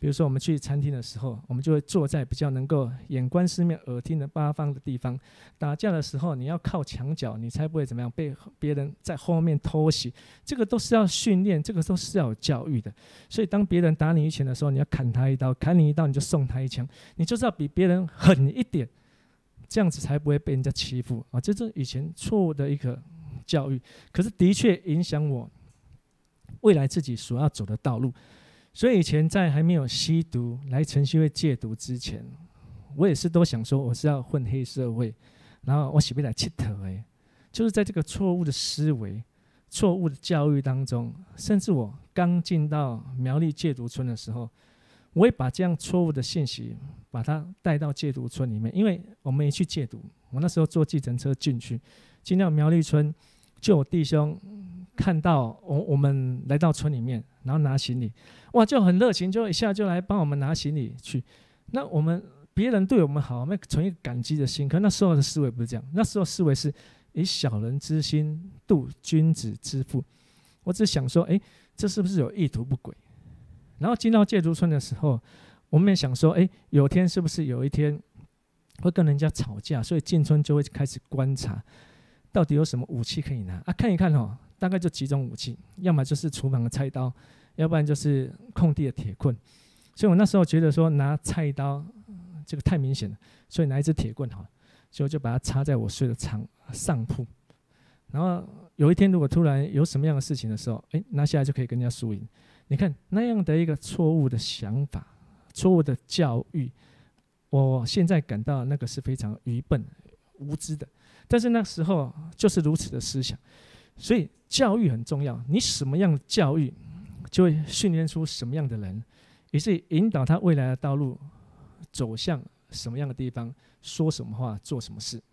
比如说我们去餐厅的时候，我们就会坐在比较能够眼观四面、耳听的八方的地方。打架的时候，你要靠墙角，你才不会怎么样被别人在后面偷袭。这个都是要训练，这个都是要有教育的。所以当别人打你一拳的时候，你要砍他一刀，砍你一刀你就送他一枪，你就是要比别人狠一点，这样子才不会被人家欺负啊！这是以前错误的一个教育，可是的确影响我未来自己所要走的道路。所以以前在还没有吸毒来晨曦会戒毒之前，我也是都想说我是要混黑社会，然后我是要来乞讨的，就是在这个错误的思维、错误的教育当中，甚至我刚进到苗栗戒毒村的时候，我也把这样错误的信息把它带到戒毒村里面，因为我们也去戒毒，我那时候坐计程车进到苗栗村，就有弟兄看到我们来到村里面，然后拿行李，哇，就很热情，就一下就来帮我们拿行李去。那我们别人对我们好，我们存一个感激的心。可那时候的思维不是这样，那时候思维是以小人之心度君子之腹。我只想说，这是不是有意图不轨？然后进到戒毒村的时候，我们也想说，有天是不是有一天会跟人家吵架，所以进村就会开始观察，到底有什么武器可以拿啊？看一看哦。大概就几种武器，要么就是厨房的菜刀，要不然就是空地的铁棍。所以我那时候觉得说拿菜刀这个太明显了，所以拿一支铁棍好了，所以我就把它插在我睡的上铺。然后有一天如果突然有什么样的事情的时候，拿下来就可以跟人家输赢。你看那样的一个错误的想法、错误的教育，我现在感到那个是非常愚笨、无知的。但是那时候就是如此的思想。所以教育很重要，你什么样的教育，就会训练出什么样的人，也是引导他未来的道路走向什么样的地方，说什么话，做什么事。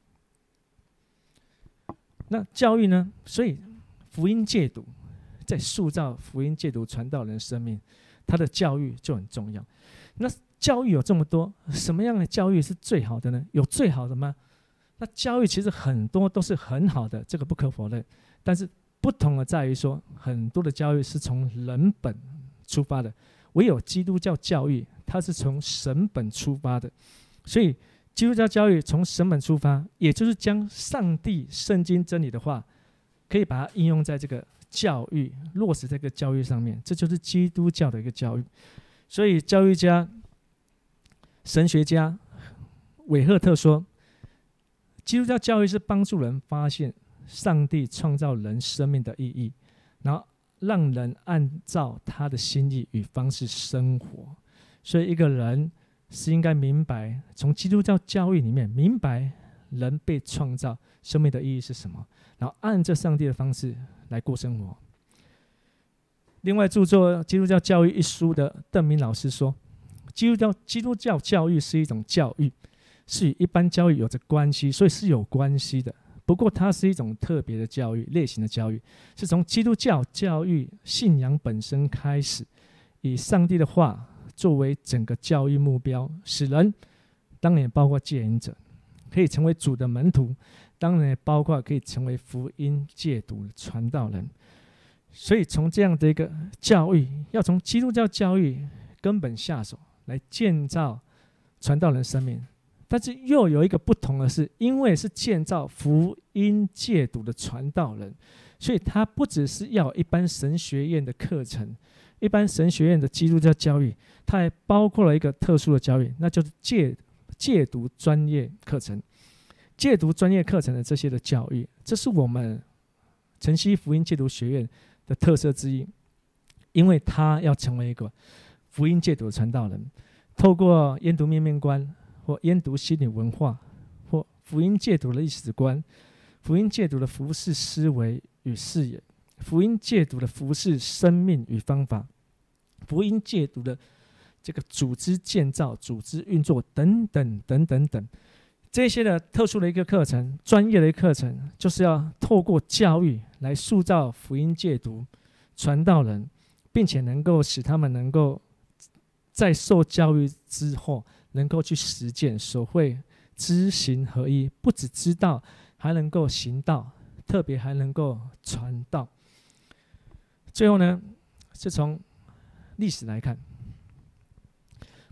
那教育呢？所以福音戒毒，在塑造福音戒毒传道人的生命，他的教育就很重要。那教育有这么多，什么样的教育是最好的呢？有最好的吗？那教育其实很多都是很好的，这个不可否认。但是不同的在于说，很多的教育是从人本出发的，唯有基督教教育，它是从神本出发的。所以基督教教育从神本出发，也就是将上帝圣经真理的话，可以把它应用在这个教育，落实在这个教育上面，这就是基督教的一个教育。所以教育家、神学家韦赫特说，基督教教育是帮助人发现上帝创造人生命的意义，然后让人按照他的心意与方式生活。所以一个人是应该明白，从基督教教育里面明白人被创造生命的意义是什么，然后按着上帝的方式来过生活。另外著作《基督教教育》一书的邓明老师说，基督教教育是一种教育，是与一般教育有着关系，所以是有关系的。不过它是一种特别的教育类型的教育，是从基督教教育信仰本身开始，以上帝的话作为整个教育目标，使人当然也包括戒瘾者可以成为主的门徒，当然也包括可以成为福音戒毒的传道人。所以从这样的一个教育，要从基督教教育根本下手来建造传道人生命。但是又有一个不同的是，因为是建造福音戒毒的传道人，所以他不只是要一般神学院的课程，一般神学院的基督教教育，它还包括了一个特殊的教育，那就是戒毒专业课程。戒毒专业课程的这些的教育，这是我们晨曦福音戒毒学院的特色之一，因为他要成为一个福音戒毒的传道人，透过研读面面观，或研读心理文化，或福音戒毒的历史观，福音戒毒的服事思维与视野，福音戒毒的服事生命与方法，福音戒毒的这个组织建造、组织运作等等等等等，这些的特殊的一个课程、专业的一个课程，就是要透过教育来塑造福音戒毒传道人，并且能够使他们能够在受教育之后，能够去实践，所谓知行合一，不只知道，还能够行道，特别还能够传道。最后呢，是从历史来看，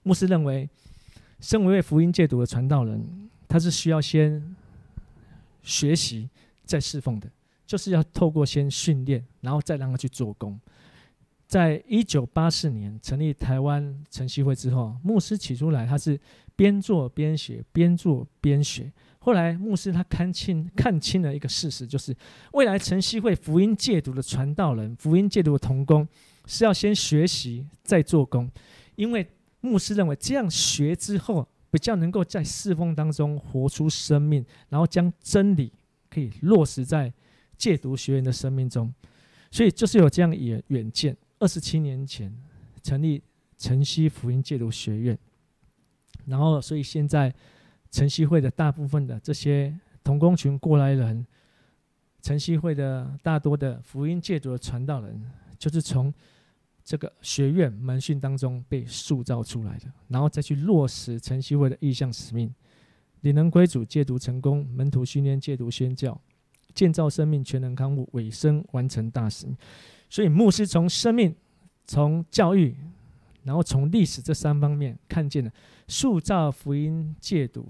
牧师认为，身为福音戒毒的传道人，他是需要先学习再侍奉的，就是要透过先训练，然后再让他去做工。在1984年成立台湾晨曦会之后，牧师起出来他是边做边学，边做边学。后来牧师他看清了一个事实，就是未来晨曦会福音戒毒的传道人、福音戒毒的同工是要先学习再做工，因为牧师认为这样学之后，比较能够在侍奉当中活出生命，然后将真理可以落实在戒毒学员的生命中。所以就是有这样的远见，27年前成立晨曦福音戒毒学院，然后所以现在晨曦会的大部分的这些同工群过来人，晨曦会的大多的福音戒毒的传道人，就是从这个学院门训当中被塑造出来的，然后再去落实晨曦会的意向使命，领人归主，戒毒成功，门徒训练，戒毒宣教，建造生命，全人康复，委身完成大使命。所以牧师从生命、从教育，然后从历史这3方面看见了塑造福音戒毒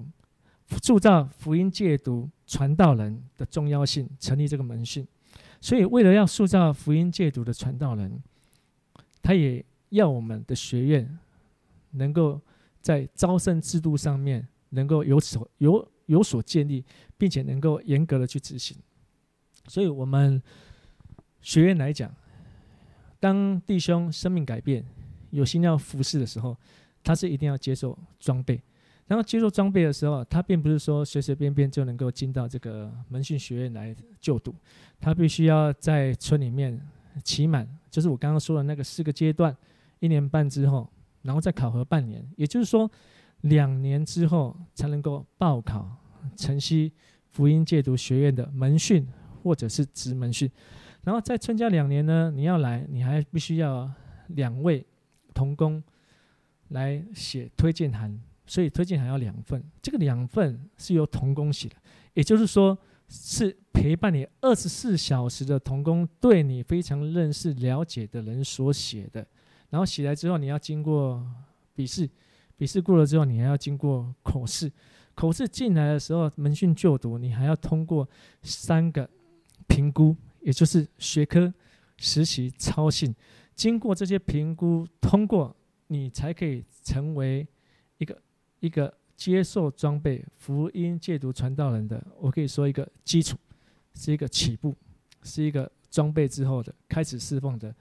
传道人的重要性，成立这个门训。所以为了要塑造福音戒毒的传道人，他也要我们的学院能够在招生制度上面能够有所建立，并且能够严格的去执行。所以我们学院来讲，当弟兄生命改变，有心要服侍的时候，他是一定要接受装备。然后接受装备的时候，他并不是说随随便便就能够进到这个门训学院来就读，他必须要在村里面期满，就是我刚刚说的那个4个阶段，1年半之后，然后再考核半年，也就是说2年之后才能够报考晨曦福音戒毒学院的门训或者是职门训。然后再参加2年呢，你要来，你还必须要2位同工来写推荐函，所以推荐函要2份，这个2份是由同工写的，也就是说是陪伴你24小时的同工，对你非常认识了解的人所写的。然后写来之后，你要经过笔试，笔试过了之后，你还要经过口试，口试进来的时候，门训就读，你还要通过3个评估，也就是学科、实习、操信。经过这些评估通过，你才可以成为一个接受装备福音戒毒传道人的，我可以说一个基础，是一个起步，是一个装备之后的开始释放的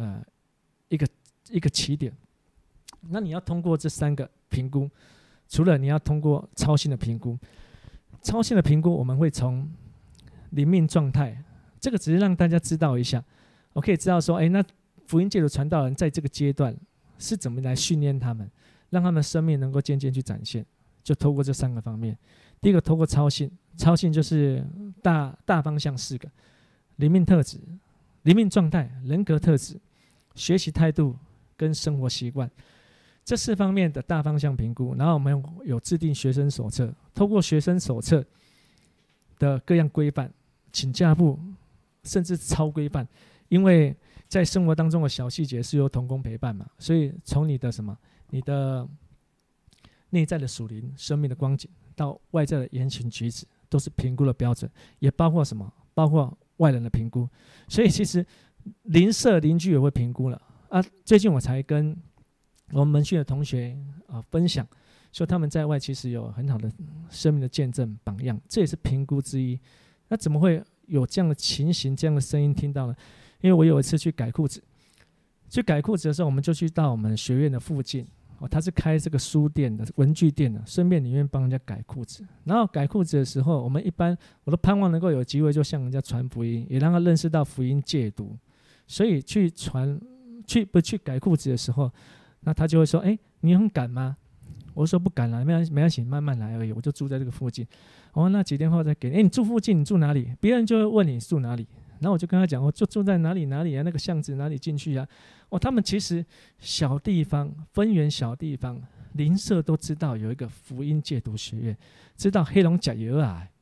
一个起点。那你要通过这3个评估，除了你要通过操信的评估，操信的评估我们会从灵命状态，这个只是让大家知道一下，我可以知道说，那福音戒毒传道人在这个阶段是怎么来训练他们，让他们生命能够渐渐去展现，就透过这3个方面。第一个透过操信，操信就是大方向4个：灵命特质、灵命状态、人格特质、学习态度跟生活习惯，这4方面的大方向评估。然后我们有制定学生手册，透过学生手册的各样规范，请假部甚至超规范，因为在生活当中的小细节是由同工陪伴嘛，所以从你的内在的属灵生命的光景，到外在的言行举止，都是评估的标准，也包括什么？包括外人的评估。所以其实邻舍邻居也会评估了啊。最近我才跟我们门训的同学分享，说他们在外其实有很好的生命的见证榜样，这也是评估之一。那怎么会有这样的情形、这样的声音听到呢？因为我有一次去改裤子，的时候，我们就去到我们学院的附近。他是开这个书店的文具店的，顺便里面帮人家改裤子。然后改裤子的时候，我都盼望能够有机会就向人家传福音，也让他认识到福音戒毒。所以去改裤子的时候，那他就会说：“你很赶吗？”我说：“不赶了，没关系，慢慢来而已。”我就住在这个附近。那几天后再给你。你住附近，你住哪里？别人就会问你住哪里。然后我就跟他讲，我就住在哪里啊，那个巷子哪里进去啊？他们其实小地方、分园小地方、邻舍都知道有一个福音戒毒学院，知道黑龙江有啊，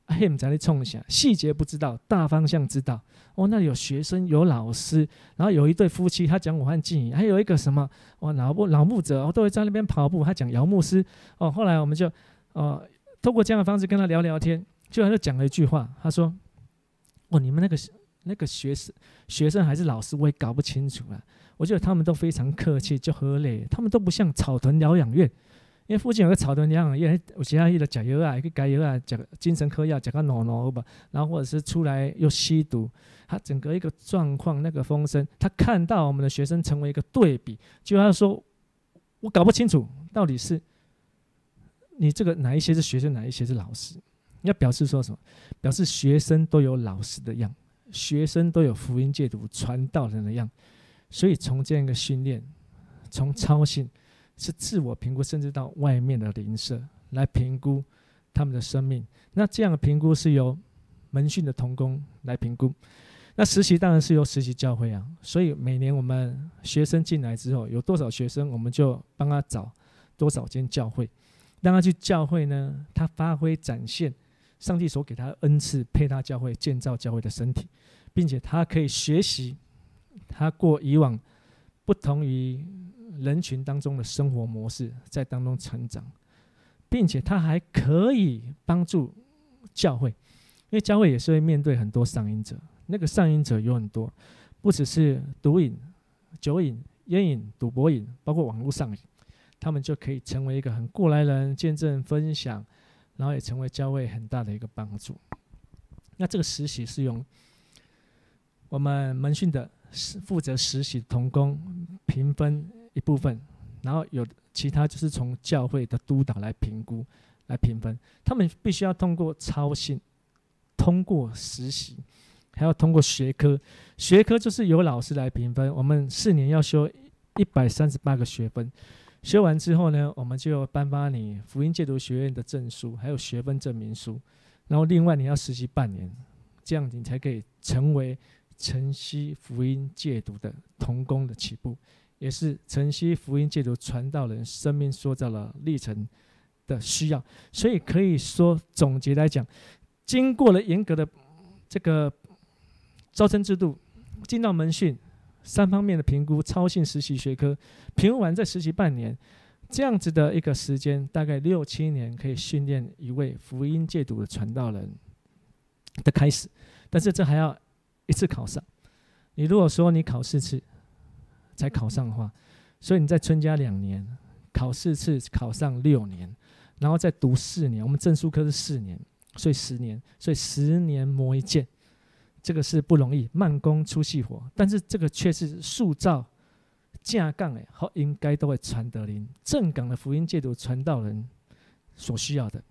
嘿，不知道在冲啥，细节不知道，大方向知道。哦，那里有学生，有老师，然后有一对夫妻，他讲我和静怡，还有一个什么哦，老牧者，都会在那边跑步，他讲姚牧师。哦，后来我们就透过这样的方式跟他聊聊天，就他就讲了一句话，他说：“哦，你们那个学生还是老师，我也搞不清楚啊。我觉得他们都非常客气，就喝累，他们都不像草屯疗养院。”因为附近有个草屯疗养院，有其他的吃药啊，去改药啊，吃精神科药，吃个脑吧，然后或者是出来又吸毒，他整个一个状况，那个风声，他看到我们的学生成为一个对比，就他说，我搞不清楚到底是你这个哪一些是学生，哪一些是老师，要表示说什么？表示学生都有老师的样，学生都有福音戒毒传道人的样，所以从这样一个训练，从操信。是自我评估，甚至到外面的邻舍来评估他们的生命。那这样的评估是由门训的同工来评估。那实习当然是由实习教会啊。所以每年我们学生进来之后，有多少学生，我们就帮他找多少间教会，让他去教会呢，他发挥展现上帝所给他的恩赐，配他教会，建造教会的身体，并且他可以学习他过以往不同于人群当中的生活模式，在当中成长，并且他还可以帮助教会，因为教会也是会面对很多上瘾者，那个上瘾者有很多，不只是毒瘾、酒瘾、烟瘾、赌博瘾，包括网络上瘾，他们就可以成为一个很过来人，见证分享，然后也成为教会很大的一个帮助。那这个实习是用我们门训的负责实习同工评分一部分，然后有其他就是从教会的督导来评估、来评分。他们必须要通过操信，通过实习，还要通过学科。学科就是由老师来评分。我们4年要修138个学分，修完之后呢，我们就颁发你福音戒毒学院的证书，还有学分证明书。然后另外你要实习半年，这样你才可以成为晨曦福音戒毒的同工的起步。也是晨曦福音戒毒传道人生命塑造了历程的需要，所以可以说总结来讲，经过了严格的这个招生制度，进到门训3方面的评估，操信实习学科，评估完再实习半年，这样子的一个时间，大概6、7年可以训练一位福音戒毒的传道人的开始。但是这还要一次考上，你如果说你考4次才考上的话，所以你在春加2年，考4次，考上6年，然后再读4年。我们证书科是4年，所以10年，所以10年磨一剑，这个是不容易，慢工出细活。但是这个却是塑造正港的和应该都会传德林正港的福音戒毒传道人所需要的。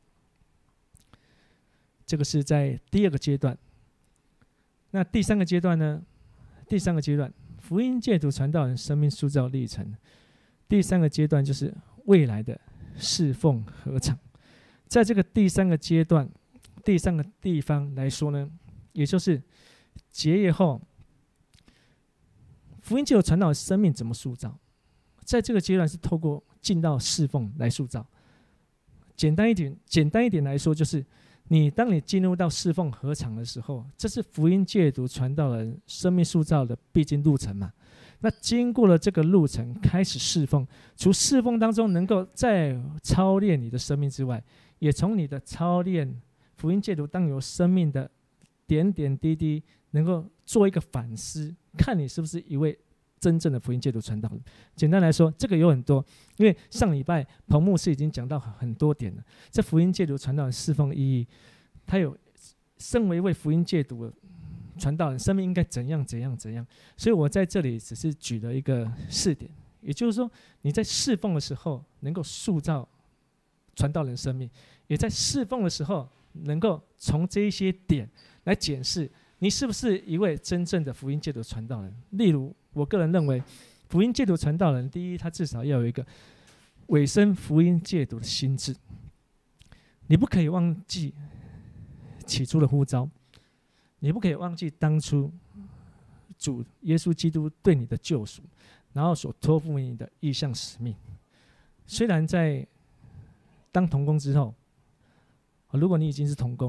这个是在第2个阶段。那第3个阶段呢？第3个阶段。福音戒毒传道人生命塑造历程，第3个阶段就是未来的侍奉合场。在这个第3个阶段、第3个地方来说呢，也就是结业后，福音戒毒传道人生命怎么塑造？在这个阶段是透过进到侍奉来塑造。简单一点来说，就是当你进入到侍奉合场的时候，这是福音戒毒传道人生命塑造的必经路程嘛。那经过了这个路程，开始侍奉，除侍奉当中能够再操练你的生命之外，也从你的操练福音戒毒当有生命的点点滴滴，能够做一个反思，看你是不是一位真正的福音戒毒传道人。简单来说，这个有很多，因为上礼拜彭牧师已经讲到很多点了。这福音戒毒传道人侍奉意义，他有身为一位福音戒毒的传道人，生命应该怎样。所以我在这里只是举了一个4点，也就是说，你在侍奉的时候能够塑造传道人生命，也在侍奉的时候能够从这一些点来检视你是不是一位真正的福音戒毒传道人。例如，我个人认为，福音戒毒传道人，第一，他至少要有一个委身福音戒毒的心智。你不可以忘记起初的呼召，你不可以忘记当初主耶稣基督对你的救赎，然后所托付你的意向使命。虽然在当同工之后，如果你已经是同工了，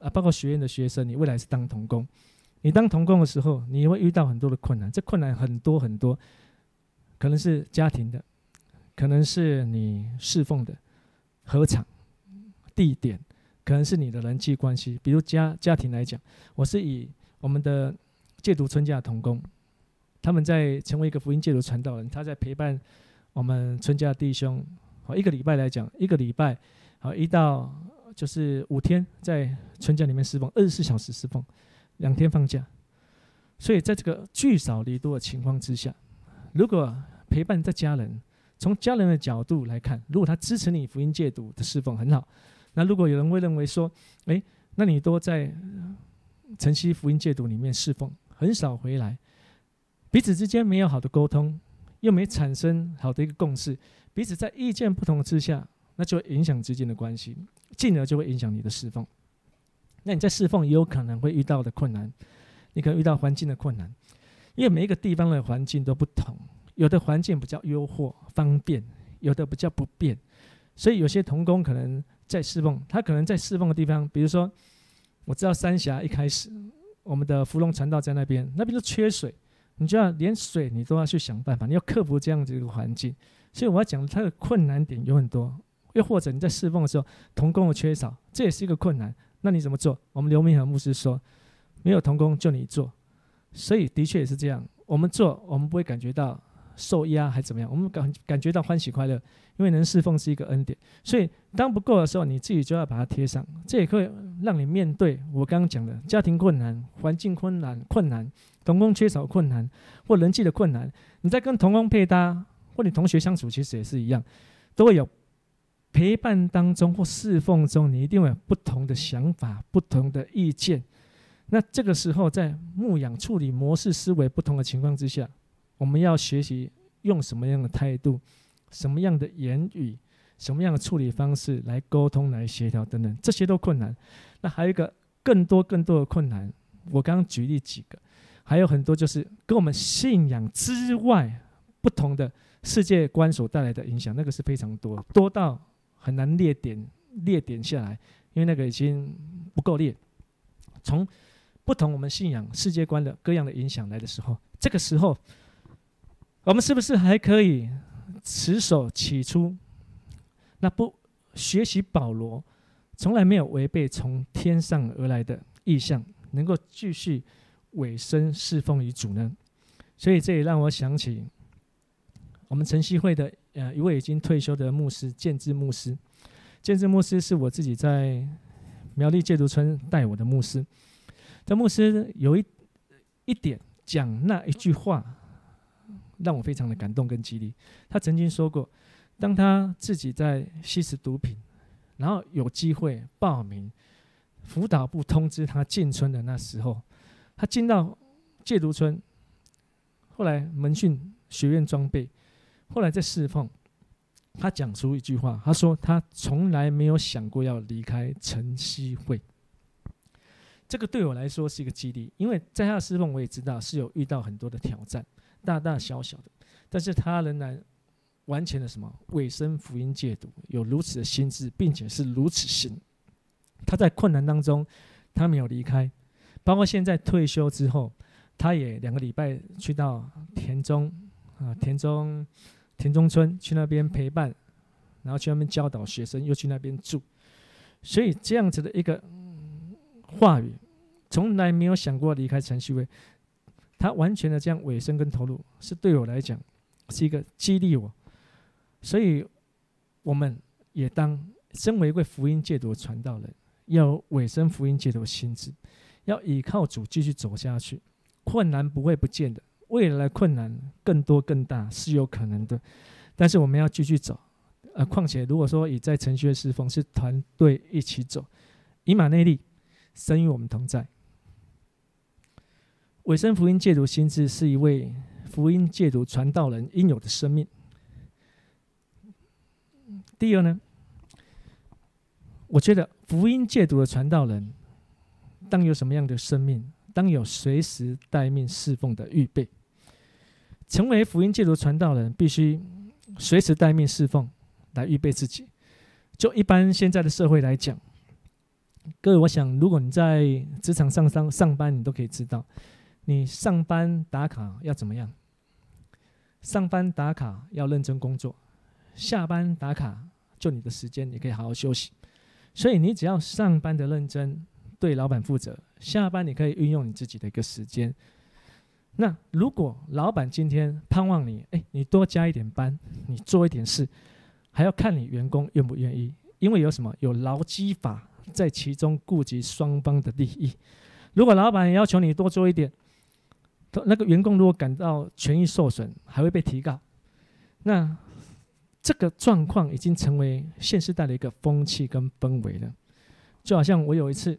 包括学院的学生，你未来是当同工，你当同工的时候，你会遇到很多的困难，这困难很多很多，可能是家庭的，可能是你侍奉的禾场地点，可能是你的人际关系。比如家庭来讲，我是以我们的戒毒村家的同工，他们在成为一个福音戒毒传道人，他在陪伴我们村家的弟兄。一个礼拜来讲，一个礼拜1到就是5天在村家里面侍奉，24小时侍奉，2天放假。所以在这个聚少离多的情况之下，如果陪伴在家人，从家人的角度来看，如果他支持你福音戒毒的侍奉很好。那如果有人会认为说，那你都在晨曦福音戒毒里面侍奉，很少回来，彼此之间没有好的沟通，又没产生好的一个共识，彼此在意见不同之下，那就会影响之间的关系，进而就会影响你的侍奉。那你在侍奉也有可能会遇到的困难，你可能遇到环境的困难，因为每一个地方的环境都不同，有的环境比较优渥方便，有的比较不便，所以有些同工可能在侍奉，他可能在侍奉的地方，比如说我知道三峡一开始我们的福隆传道在那边都缺水，你就要连水你都要去想办法，你要克服这样子一个环境。所以我要讲它的困难点有很多，又或者你在侍奉的时候同工的缺少，这也是一个困难。那你怎么做？我们刘明和牧师说，没有同工就你做。所以的确也是这样，我们做我们不会感觉到受压还怎么样，我们感觉到欢喜快乐，因为能侍奉是一个恩典。所以当不够的时候，你自己就要把它贴上，这也会让你面对我刚刚讲的家庭困难、环境困难、同工缺少困难或人际的困难。你在跟同工配搭或你同学相处，其实也是一样，都会有陪伴当中或侍奉中，你一定会有不同的想法、不同的意见。那这个时候，在牧养处理模式思维不同的情况之下，我们要学习用什么样的态度、什么样的言语、什么样的处理方式来沟通、来协调等等，这些都困难。那还有一个更多的困难，我刚刚举例几个，还有很多就是跟我们信仰之外不同的世界观所带来的影响，那个是非常多到很难列点下来，因为那个已经不够列。从不同我们信仰世界观的各样的影响来的时候，这个时候我们是不是还可以持守起初那不学习保罗从来没有违背从天上而来的意向，能够继续委身侍奉于主呢？所以这也让我想起我们晨曦会的一位已经退休的牧师建志牧师。建志牧师是我自己在苗栗戒毒村带我的牧师。这牧师有一点讲那一句话让我非常的感动跟激励。他曾经说过，当他自己在吸食毒品，然后有机会报名辅导部通知他进村的那时候，他进到戒毒村，后来门训学院装备，后来在侍奉，他讲出一句话，他说他从来没有想过要离开晨曦会。这个对我来说是一个激励，因为在他的侍奉我也知道是有遇到很多的挑战，大大小小的，但是他仍然完全的委身福音戒毒，有如此的心智，并且是如此行。他在困难当中他没有离开，包括现在退休之后，他也2个礼拜去到田中村去那边陪伴，然后去那边教导学生，又去那边住。所以这样子的一个话语，从来没有想过离开晨曦会，他完全的这样委身跟投入，是对我来讲是一个激励我。所以我们也当身为一位福音戒毒的传道人，要有委身福音戒毒的心智，要依靠主继续走下去。困难不会不见的，未来的困难更多更大是有可能的，但是我们要继续走。况且如果说以在晨曦会侍奉是团队一起走，以马内利，神与我们同在。委身福音戒毒心智是一位福音戒毒传道人应有的生命。第二呢，我觉得福音戒毒的传道人当有什么样的生命？当有随时待命侍奉的预备。成为福音戒毒传道人，必须随时待命侍奉，来预备自己。就一般现在的社会来讲， 各位，我想如果你在职场上班，你都可以知道，你上班打卡要怎么样？上班打卡要认真工作，下班打卡就你的时间，你可以好好休息。所以你只要上班的认真，对老板负责，下班你可以运用你自己的一个时间。那如果老板今天盼望你，你多加一点班，你做一点事，还要看你员工愿不愿意，因为有什么？有劳基法在其中顾及双方的利益。如果老板要求你多做一点，那个员工如果感到权益受损，还会被提告。那这个状况已经成为现时代的一个风气跟氛围了。就好像我有一次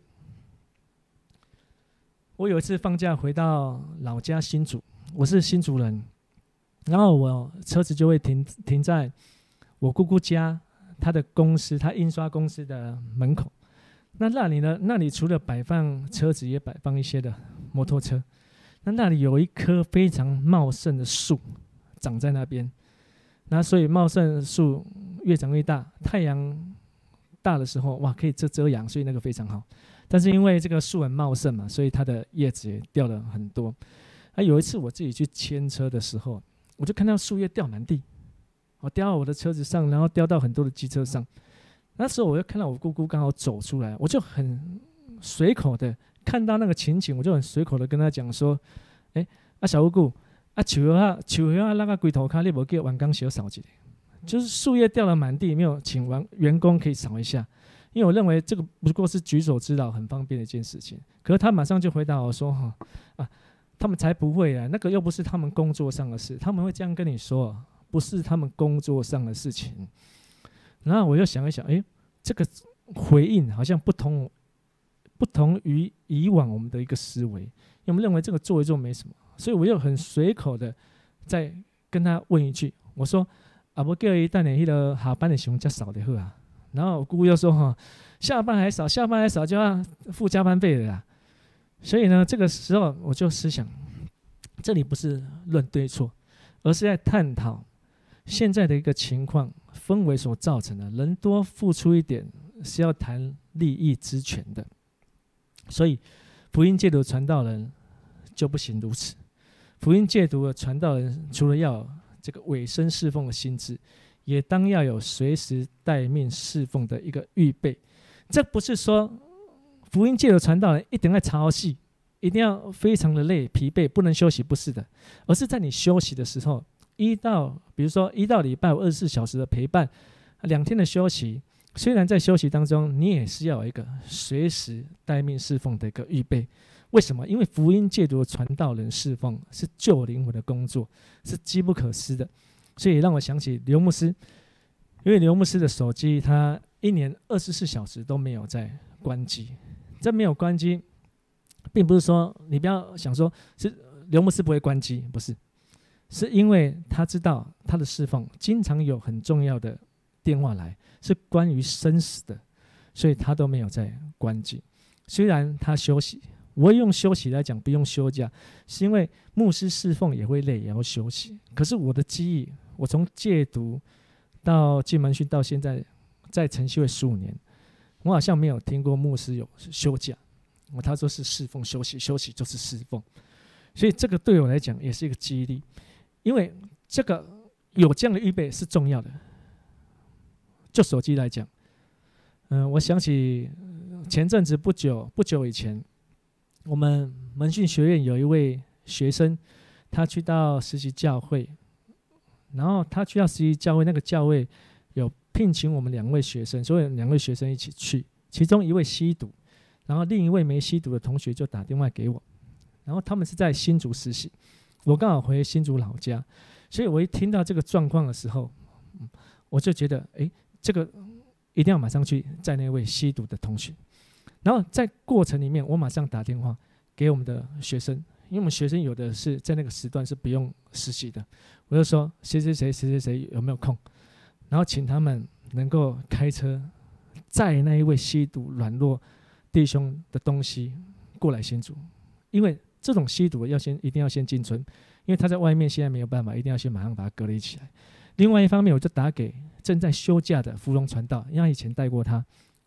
放假回到老家新竹，我是新竹人，然后我车子就会停在我姑姑家，她的公司，她印刷公司的门口。那里呢？那里除了摆放车子，也摆放一些的摩托车。那里有一棵非常茂盛的树长在那边，那所以茂盛的树越长越大，太阳大的时候，哇，可以遮阳，所以那个非常好。但是因为这个树很茂盛嘛，所以它的叶子也掉了很多。有一次我自己去牵车的时候，我就看到树叶掉满地，掉到我的车子上，然后掉到很多的机车上。那时候我就看到我姑姑刚好走出来，我就很随口的看到那个情景，我就很随口的跟她讲说：“小姑姑，树叶那个龟头卡，你无叫员工小扫一下，就是树叶掉了满地，没有请员工可以扫一下。”因为我认为这个不过是举手之劳，很方便的一件事情。可是他马上就回答我说：“他们才不会啊，那个又不是他们工作上的事，他们会这样跟你说，不是他们工作上的事情。”然后我又想一想，这个回应好像不同于以往我们的一个思维，因为我们认为这个做一做没什么，所以我又很随口的再跟他问一句，我说：“我叫伊等下迄个下班的时候才扫就好啊。”然后我姑姑又说：“下班还扫就要付加班费的啦。”所以呢，这个时候我就思想，这里不是论对错，而是在探讨现在的一个情况氛围所造成的，人多付出一点是要谈利益之权的。所以福音戒毒传道人就不行如此。福音戒毒的传道人除了要有这个委身侍奉的心志，也当要有随时待命侍奉的一个预备。这不是说福音界的传道人一定要操戏，一定要非常的累疲惫，不能休息，不是的，而是在你休息的时候，比如说1到礼拜有24小时的陪伴，2天的休息，虽然在休息当中，你也是要有一个随时待命侍奉的一个预备。为什么？因为福音戒毒的传道人侍奉是救灵魂的工作，是机不可失的。所以让我想起刘牧师，因为刘牧师的手机他1年24小时都没有在关机。这没有关机，并不是说你不要想说是刘牧师不会关机，不是，是因为他知道他的侍奉经常有很重要的电话来，是关于生死的，所以他都没有在关机。虽然他休息，我用休息来讲，不用休假，是因为牧师侍奉也会累，也要休息。可是我的记忆，我从戒毒到进门训到现在，在晨曦会15年，我好像没有听过牧师有休假。他说是侍奉休息，休息就是侍奉，所以这个对我来讲也是一个激励，因为这个有这样的预备是重要的。就手机来讲，我想起前阵子不久以前，我们门训学院有一位学生，他去到实习教会，然后他去到实习教会，那个教会有聘请我们2位学生，所以2位学生一起去，其中1位吸毒，然后另1位没吸毒的同学就打电话给我，然后他们是在新竹实习，我刚好回新竹老家，所以我一听到这个状况的时候，我就觉得，这个一定要马上去载那位吸毒的同学。然后在过程里面，我马上打电话给我们的学生，因为我们学生有的是在那个时段是不用实习的，我就说谁有没有空，然后请他们能够开车载那一位吸毒软弱弟兄的东西过来新竹，因为这种吸毒一定要先进村，因为他在外面现在没有办法，一定要先马上把他隔离起来。另外一方面，我就打给正在休假的芙蓉传道，因为他以前带过他，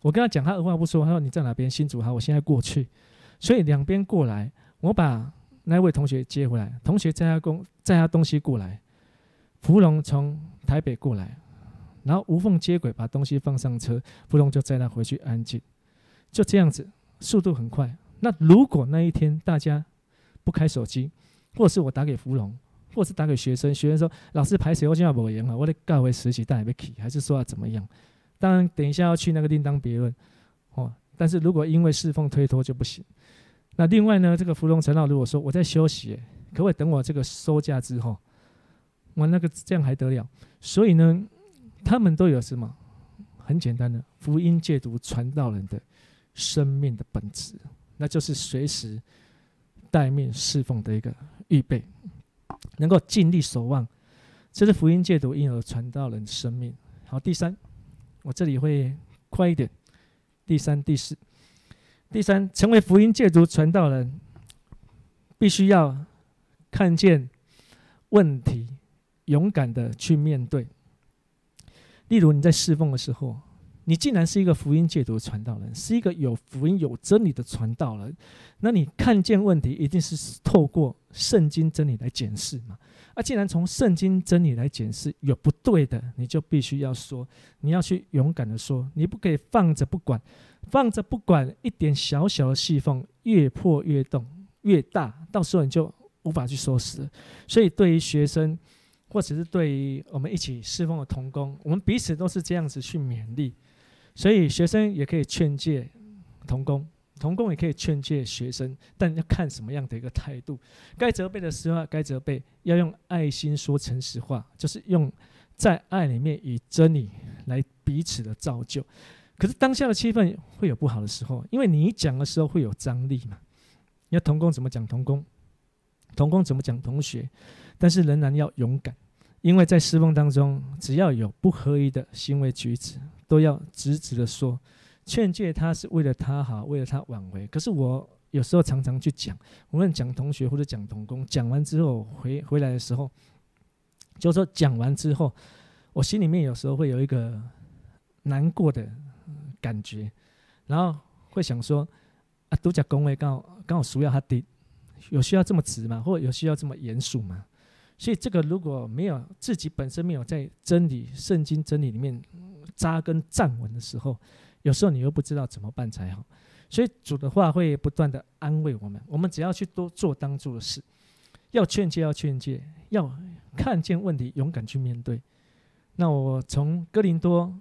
我跟他讲，他二话不说，他说你在哪边？新竹好，我现在过去。所以两边过来，我把那位同学接回来，同学载他东西过来，福隆从台北过来，然后无缝接轨，把东西放上车，福隆就载他回去安静，就这样子，速度很快。那如果那一天大家不开手机，或者是我打给福隆，或者是打给学生，学生说老师排谁，我现在没闲了，我得告回实习，但还没去，还是说要怎么样？当然，等一下要去那个另当别论哦。但是如果因为侍奉推脱就不行。那另外呢，这个福隆长老如果说我在休息，可不可以等我这个收假之后？哇，那个这样还得了？所以呢，他们都有什么？很简单的，福音戒毒传道人的生命的本质，那就是随时待命侍奉的一个预备，能够尽力守望，这是福音戒毒婴儿传道人的生命。好，第三，我这里会快一点。第三、第四。第三，成为福音戒毒传道人，必须要看见问题，勇敢的去面对。例如你在侍奉的时候，你既然是一个福音戒毒传道人，是一个有福音有真理的传道人，那你看见问题一定是透过圣经真理来检视嘛。既然从圣经真理来检视有不对的，你就必须要说，你要去勇敢的说，你不可以放着不管，放着不管，一点小小的细缝越破越动越大，到时候你就无法去收拾了。所以对于学生，或者是对于我们一起侍奉的同工，我们彼此都是这样子去勉励。所以学生也可以劝诫同工，同工也可以劝诫学生，但要看什么样的一个态度。该责备的时候该责备，要用爱心说诚实话，就是用在爱里面以真理来彼此的造就。可是当下的气氛会有不好的时候，因为你讲的时候会有张力嘛。要同工怎么讲同工，同工怎么讲同学，但是仍然要勇敢，因为在侍奉当中，只要有不合宜的行为举止，都要直直的说，劝诫他是为了他好，为了他挽回。可是我有时候常常去讲，无论讲同学或者讲同工，讲完之后回来的时候，就是说讲完之后，我心里面有时候会有一个难过的感觉，然后会想说，都讲恭维刚好需要他低，有需要这么直吗？或者有需要这么严肃吗？所以这个如果没有自己本身没有在真理、圣经真理里面扎根站稳的时候，有时候你又不知道怎么办才好。所以主的话会不断的安慰我们，我们只要去多做当做的事，要劝诫，要看见问题，勇敢去面对。那我从哥林多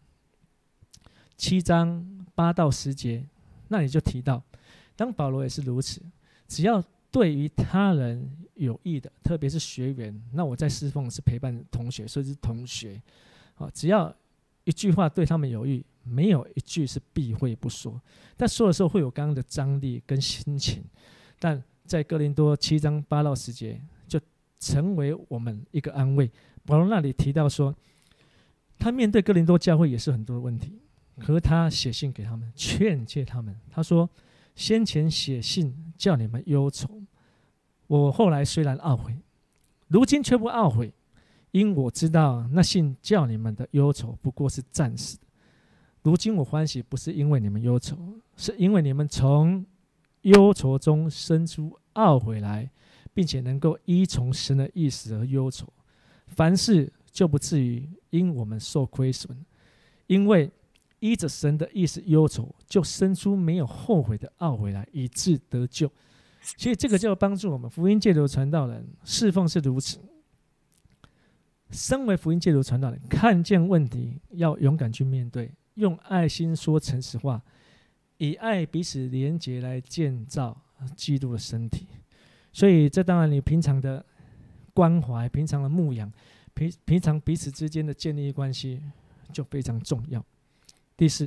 7章8到10节，那里就提到，当保罗也是如此，只要对于他人有益的，特别是学员，那我在侍奉是陪伴同学，所以是同学，只要一句话对他们有益，没有一句是避讳不说。但说的时候会有刚刚的张力跟心情，但在哥林多7章8到10节就成为我们一个安慰。保罗那里提到说，他面对哥林多教会也是很多的问题，可是他写信给他们，劝诫他们。他说，先前写信叫你们忧愁，我后来虽然懊悔，如今却不懊悔，因我知道那信叫你们的忧愁不过是暂时的。如今我欢喜，不是因为你们忧愁，是因为你们从忧愁中生出懊悔来，并且能够依从神的意思而忧愁。凡事就不至于因我们受亏损，因为依着神的意思忧愁，就生出没有后悔的懊悔来，以致得救。所以这个就帮助我们福音戒毒传道人侍奉是如此。身为福音戒毒传道人，看见问题要勇敢去面对，用爱心说诚实话，以爱彼此连结来建造基督的身体。所以这当然你平常的关怀、平常的牧养、平常彼此之间的建立关系就非常重要。第四，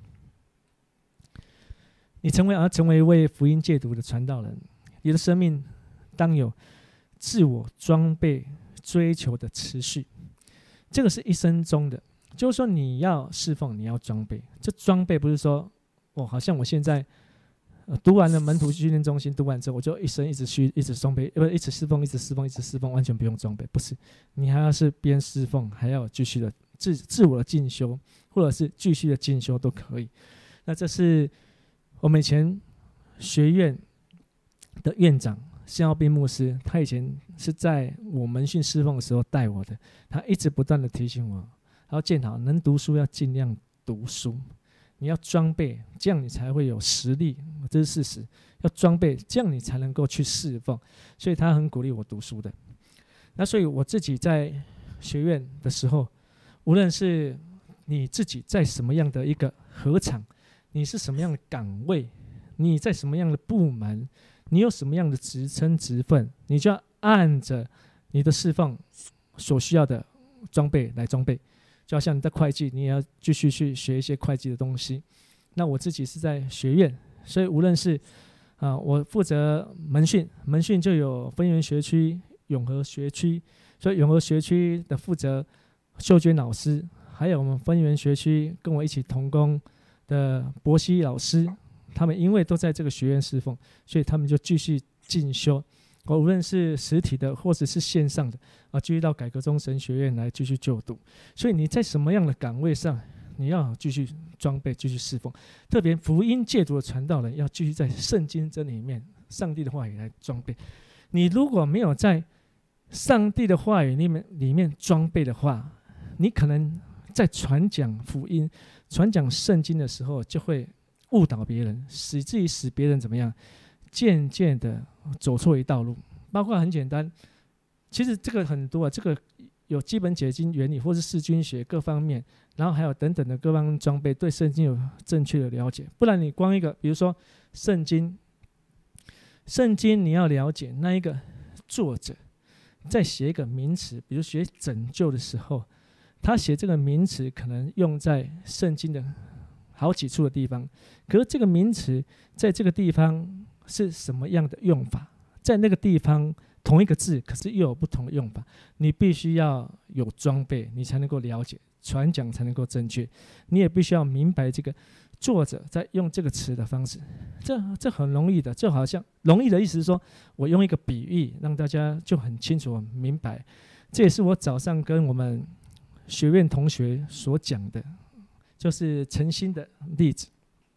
你成为一位福音戒毒的传道人，你的生命当有自我装备追求的持续，这个是一生中的，就是说你要侍奉，你要装备。这装备不是说好像我现在读完了门徒训练中心，读完之后我就一生一直装备，一直侍奉，完全不用装备，不是。你还要是边侍奉，还要继续的自我的进修，或者是继续的进修都可以。那这是我们以前学院的院长谢耀斌牧师，他以前是在我门训侍奉的时候带我的，他一直不断的提醒我，然后建好能读书要尽量读书，你要装备，这样你才会有实力，这是事实。要装备，这样你才能够去侍奉。所以他很鼓励我读书的。那所以我自己在学院的时候，无论是你自己在什么样的一个合场，你是什么样的岗位，你在什么样的部门，你有什么样的职称职分，你就要按着你的侍奉所需要的装备来装备。就好像你在会计，你也要继续去学一些会计的东西。那我自己是在学院，所以无论是我负责门训，门训就有分园学区、永和学区，所以永和学区的负责秀娟老师，还有我们分园学区跟我一起同工的博熙老师，他们因为都在这个学院侍奉，所以他们就继续进修。我无论是实体的或者是线上的继续到改革中神学院来继续就读。所以你在什么样的岗位上，你要继续装备，继续侍奉。特别福音戒毒的传道人要继续在圣经真理里面，上帝的话语来装备。你如果没有在上帝的话语里面装备的话，你可能在传讲福音、传讲圣经的时候，就会误导别人，使别人怎么样，渐渐的走错一道路。包括很简单，其实这个很多这个有基本解经原理，或是释经学各方面，然后还有等等的各方面装备，对圣经有正确的了解。不然你光一个，比如说圣经你要了解那一个作者在写一个名词，比如写拯救的时候，他写这个名词可能用在圣经的好几处的地方，可是这个名词在这个地方是什么样的用法，在那个地方同一个字，可是又有不同的用法，你必须要有装备，你才能够了解，传讲才能够正确。你也必须要明白这个作者在用这个词的方式，这很容易的，就好像容易的意思是说，我用一个比喻让大家就很清楚明白。这也是我早上跟我们学院同学所讲的，就是诚心的例子。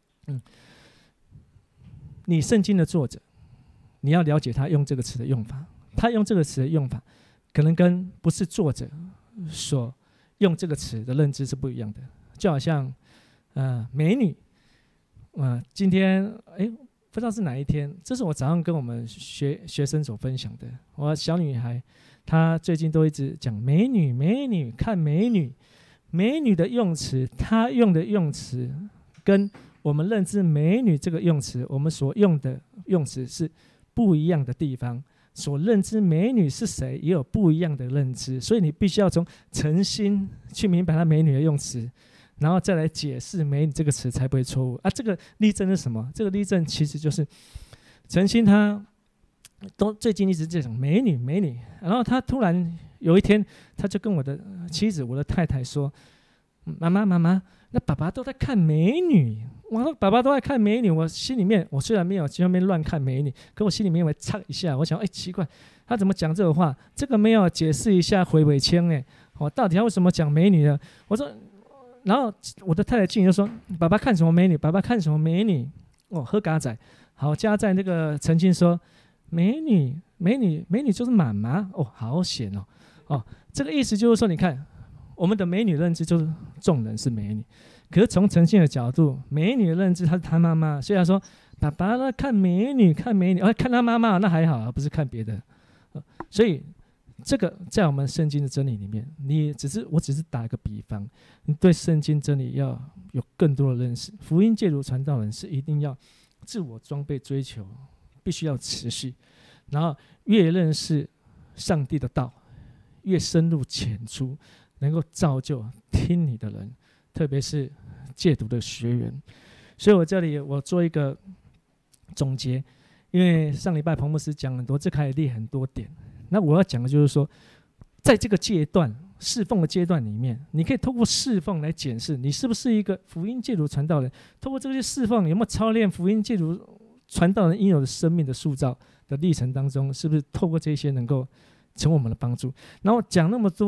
你圣经的作者，你要了解他用这个词的用法，他用这个词的用法，可能跟不是作者所用这个词的认知是不一样的。就好像美女，今天不知道是哪一天，这是我早上跟我们学生所分享的。我小女孩她最近都一直讲美女，美女，看美女，美女的用词，她用的用词跟我们认知美女这个用词，我们所用的用词是不一样的地方，所认知美女是谁也有不一样的认知，所以你必须要从诚心去明白她美女的用词，然后再来解释美女这个词才不会错误。这个例证是什么？这个例证其实就是诚心他都最近一直在讲美女美女，然后他突然有一天他就跟我的妻子我的太太说，妈妈那爸爸都在看美女，我说爸爸都在看美女，我心里面我虽然没有去外面乱看美女，可我心里面会插一下，我想奇怪他怎么讲这个话，这个没有解释一下回尾腔我到底他为什么讲美女呢？我说，然后我的太太进就说，爸爸看什么美女，爸爸看什么美女，喝嘎仔。好，加在那个澄清说美女就是妈妈，好险这个意思就是说，你看我们的美女认知就是众人是美女，可是从诚信的角度，美女的认知她是她妈妈，所以她说爸爸看美女，看她妈妈那还好，不是看别的。所以这个在我们圣经的真理里面，我只是打一个比方，你对圣经真理要有更多的认识。福音戒毒传道人是一定要自我装备追求，必须要持续，然后越认识上帝的道，越深入浅出，能够造就听你的人，特别是戒毒的学员。所以我这里我做一个总结，因为上礼拜彭牧师讲很多，这可以列很多点。那我要讲的就是说，在这个阶段侍奉的阶段里面，你可以透过侍奉来检视你是不是一个福音戒毒传道人，透过这些侍奉，有没有操练福音戒毒传道人应有的生命的塑造的历程当中，是不是透过这些能够成为我们的帮助。然后讲那么多，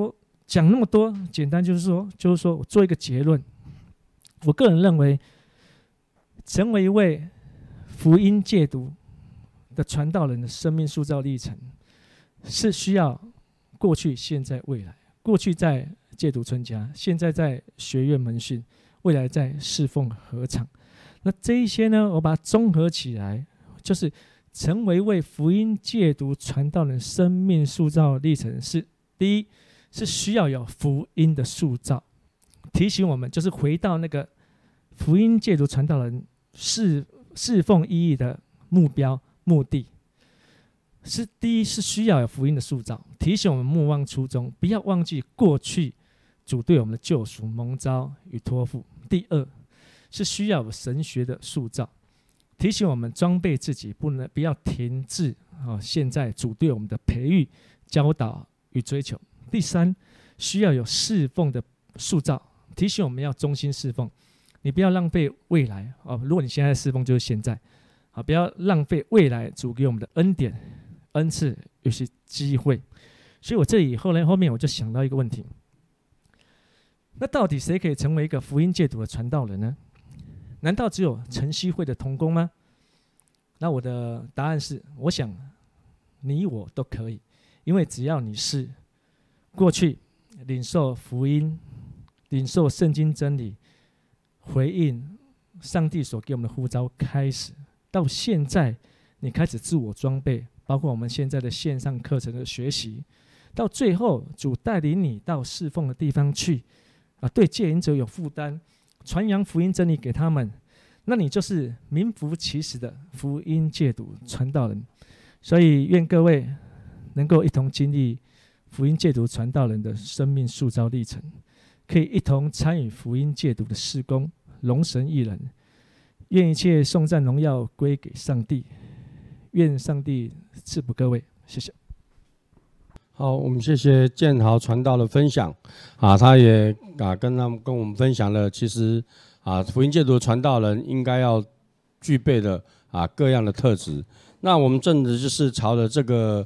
讲那么多，简单就是说我做一个结论。我个人认为，成为一位福音戒毒的传道人的生命塑造历程，是需要过去、现在、未来。过去在戒毒村家，现在在学院门训，未来在侍奉合场。那这一些呢，我把它综合起来，就是成为一位福音戒毒传道人生命塑造历程是：第一，是需要有福音的塑造，提醒我们就是回到那个福音戒毒传道人侍奉意义的目标目的。第一是需要有福音的塑造，提醒我们莫忘初衷，不要忘记过去主对我们的救赎、蒙召与托付。第二是需要有神学的塑造，提醒我们装备自己，不要停滞现在主对我们的培育、教导与追求。第三，需要有侍奉的塑造，提醒我们要忠心侍奉，你不要浪费未来如果你现在侍奉就是现在不要浪费未来主给我们的恩典、恩赐有些机会。所以我这里后面我就想到一个问题，那到底谁可以成为一个福音戒毒的传道人呢？难道只有晨曦会的同工吗？那我的答案是，我想你我都可以，因为只要你是过去领受福音、领受圣经真理、回应上帝所给我们的呼召开始，到现在你开始自我装备，包括我们现在的线上课程的学习，到最后主带领你到侍奉的地方去对戒瘾者有负担，传扬福音真理给他们，那你就是名副其实的福音戒毒传道人。所以愿各位能够一同经历福音戒毒传道人的生命塑造历程，可以一同参与福音戒毒的事工，荣神益人。愿一切颂赞荣耀归给上帝，愿上帝赐福各位，谢谢。 好，我们谢谢建豪传道的分享他也跟我们分享了，其实福音戒毒的传道人应该要具备的各样的特质。那我们正的就是朝着这个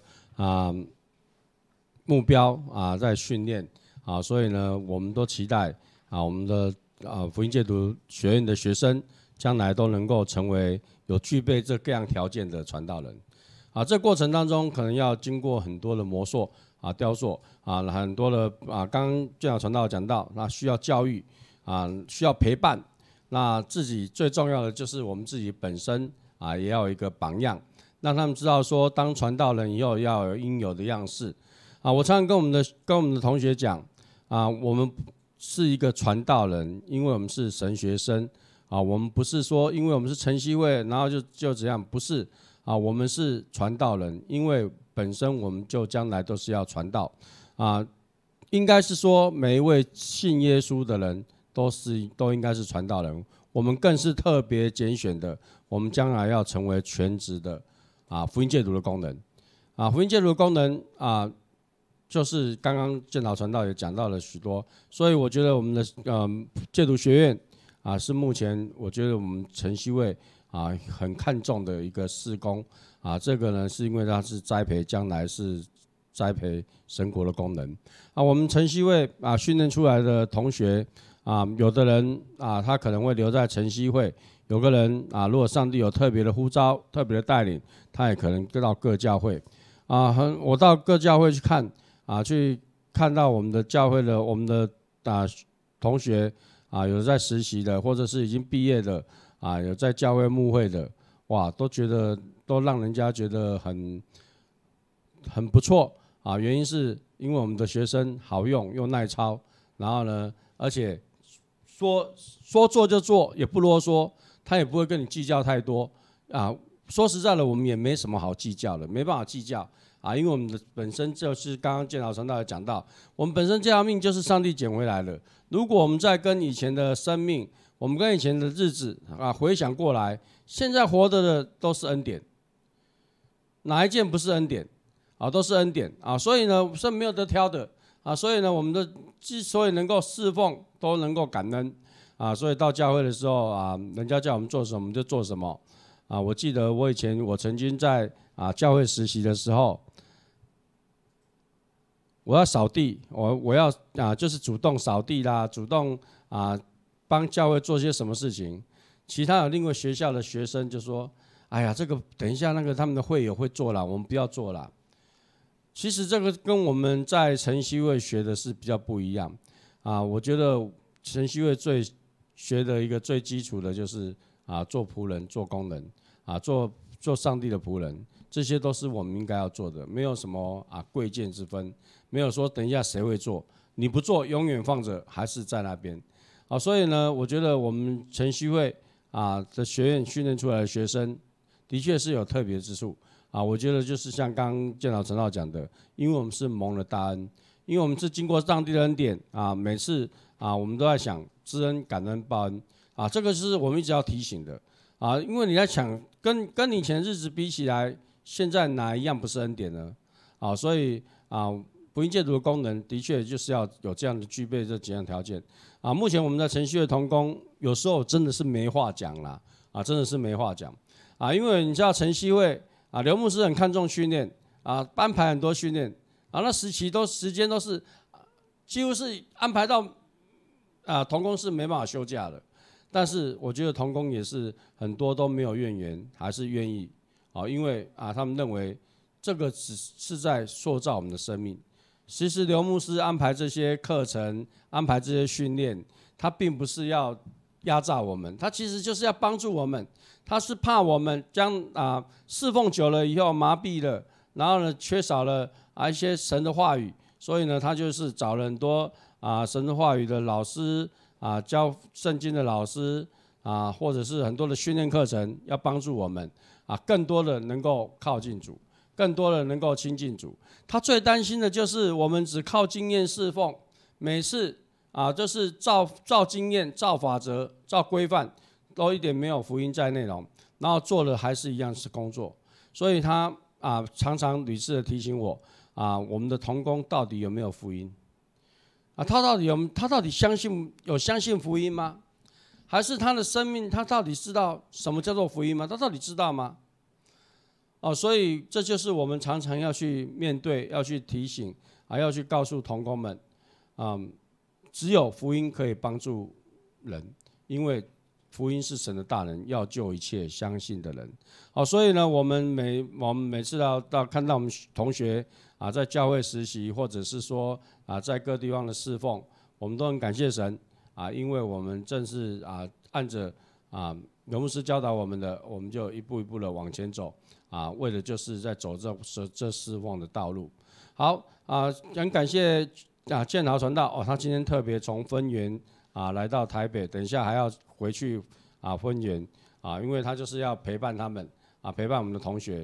目标在训练所以呢，我们都期待我们的福音戒毒学院的学生将来都能够成为有具备这各样条件的传道人这过程当中可能要经过很多的磨塑雕塑很多的刚刚建豪传道讲到，那需要教育需要陪伴，那自己最重要的就是我们自己本身也要有一个榜样，让他们知道说，当传道人以后要有应有的样式我常常跟我们的同学讲我们是一个传道人，因为我们是神学生我们不是说因为我们是晨曦会，然后就这样，不是我们是传道人，因为本身我们就将来都是要传道应该是说每一位信耶稣的人都应该是传道人，我们更是特别拣选的，我们将来要成为全职的福音戒毒的功能福音戒毒的功能就是刚刚建豪传道也讲到了许多，所以我觉得我们的戒毒学院是目前我觉得我们晨曦会很看重的一个事工这个呢是因为它是栽培将来是栽培神国的功能我们晨曦会训练出来的同学有的人他可能会留在晨曦会，有个人如果上帝有特别的呼召、特别的带领，他也可能到各教会我到各教会去看去看到我们的教会的我们的同学有在实习的，或者是已经毕业的有在教会牧会的，哇，都让人家觉得很不错原因是因为我们的学生好用又耐操，然后呢，而且说做就做，也不啰嗦，他也不会跟你计较太多说实在的，我们也没什么好计较的，没办法计较因为我们的本身就是刚刚建豪传道也讲到，我们本身这条命就是上帝捡回来的。如果我们在跟以前的生命，我们跟以前的日子回想过来，现在活着的都是恩典，哪一件不是恩典都是恩典所以呢是没有得挑的所以呢我们的之所以能够侍奉，都能够感恩所以到教会的时候人家叫我们做什么我们就做什么我记得我曾经在教会实习的时候我要扫地，我要就是主动扫地啦，主动帮教会做些什么事情。其他有另外学校的学生就说：“哎呀，这个等一下那个他们的会友会做啦，我们不要做啦。”其实这个跟我们在晨曦会学的是比较不一样我觉得晨曦会学的一个最基础的就是做仆人、做工人做上帝的仆人，这些都是我们应该要做的，没有什么贵贱之分，没有说等一下谁会做，你不做永远放着还是在那边所以呢，我觉得我们晨曦会的学院训练出来的学生，的确是有特别之处我觉得就是像刚刚建老陈老讲的，因为我们是蒙了大恩，因为我们是经过上帝的恩典每次我们都在想知恩、感恩、报恩这个是我们一直要提醒的因为你在想跟你以前日子比起来，现在哪一样不是恩典呢所以福音戒毒的功能的确就是要有这样的具备这几样条件目前我们的晨曦会同工有时候真的是没话讲啦真的是没话讲因为你知道晨曦会刘牧师很看重训练安排很多训练那时间都是几乎是安排到同工是没办法休假的，但是我觉得同工也是很多都没有怨言，还是愿意因为他们认为这个只是在塑造我们的生命。其实刘牧师安排这些课程，安排这些训练，他并不是要压榨我们，他其实就是要帮助我们。他是怕我们将侍奉久了以后麻痹了，然后呢缺少了一些神的话语，所以呢他就是找了很多神的话语的老师教圣经的老师或者是很多的训练课程，要帮助我们更多的能够靠近主，更多的能够亲近主。他最担心的就是我们只靠经验侍奉，每次就是照经验、照法则、照规范，都一点没有福音在内容，然后做的还是一样是工作。所以他常常屡次的提醒我我们的同工到底有没有福音他到底相信福音吗？还是他的生命他到底知道什么叫做福音吗？他到底知道吗？所以这就是我们常常要去面对、要去提醒要去告诉同工们只有福音可以帮助人，因为福音是神的大能，要救一切相信的人所以呢，我们每次看到我们同学在教会实习，或者是说在各地方的侍奉，我们都很感谢神因为我们正是按着刘牧师教导我们的，我们就一步一步的往前走为的就是在走这侍奉的道路。好很感谢建豪传道他今天特别从分园来到台北，等一下还要回去分园因为他就是要陪伴他们陪伴我们的同学。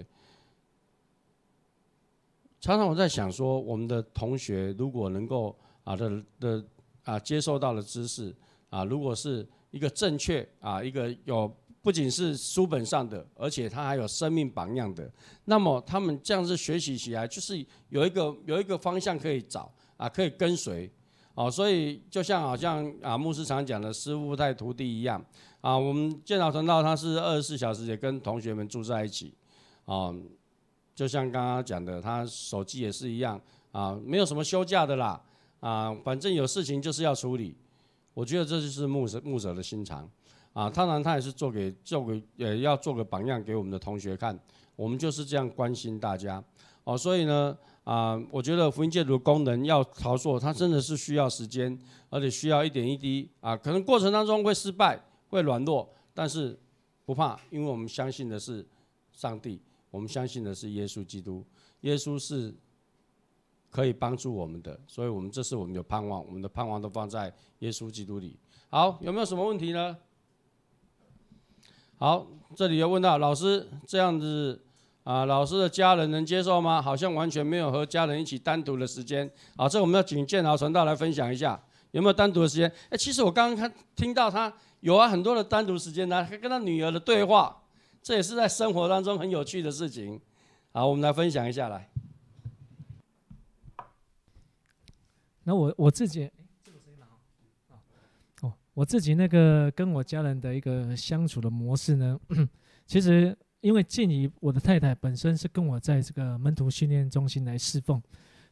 常常我在想说，我们的同学如果能够接受到的知识如果是一个正确一个有不仅是书本上的，而且他还有生命榜样的，那么他们这样子学习起来，就是有一个方向可以找可以跟随所以就像好像牧师常讲的师傅带徒弟一样我们建老传道他是24小时也跟同学们住在一起就像刚刚讲的，他手机也是一样没有什么休假的啦反正有事情就是要处理。我觉得这就是牧者的心肠当然他也是要做个榜样给我们的同学看，我们就是这样关心大家所以呢我觉得福音戒毒的功能要操作，它真的是需要时间，而且需要一点一滴可能过程当中会失败，会软弱，但是不怕，因为我们相信的是上帝，我们相信的是耶稣基督，耶稣是可以帮助我们的，所以这是我们的盼望，我们的盼望都放在耶稣基督里。好，有没有什么问题呢？好，这里有问到老师这样子老师的家人能接受吗？好像完全没有和家人一起单独的时间这我们要请建豪传道来分享一下，有没有单独的时间？其实我刚刚听到他有很多的单独时间跟他女儿的对话，这也是在生活当中很有趣的事情。好，我们来分享一下来。 那我自己，我自己那个跟我家人的一个相处的模式呢，其实因为鉴于我的太太本身是跟我在这个门徒训练中心来侍奉，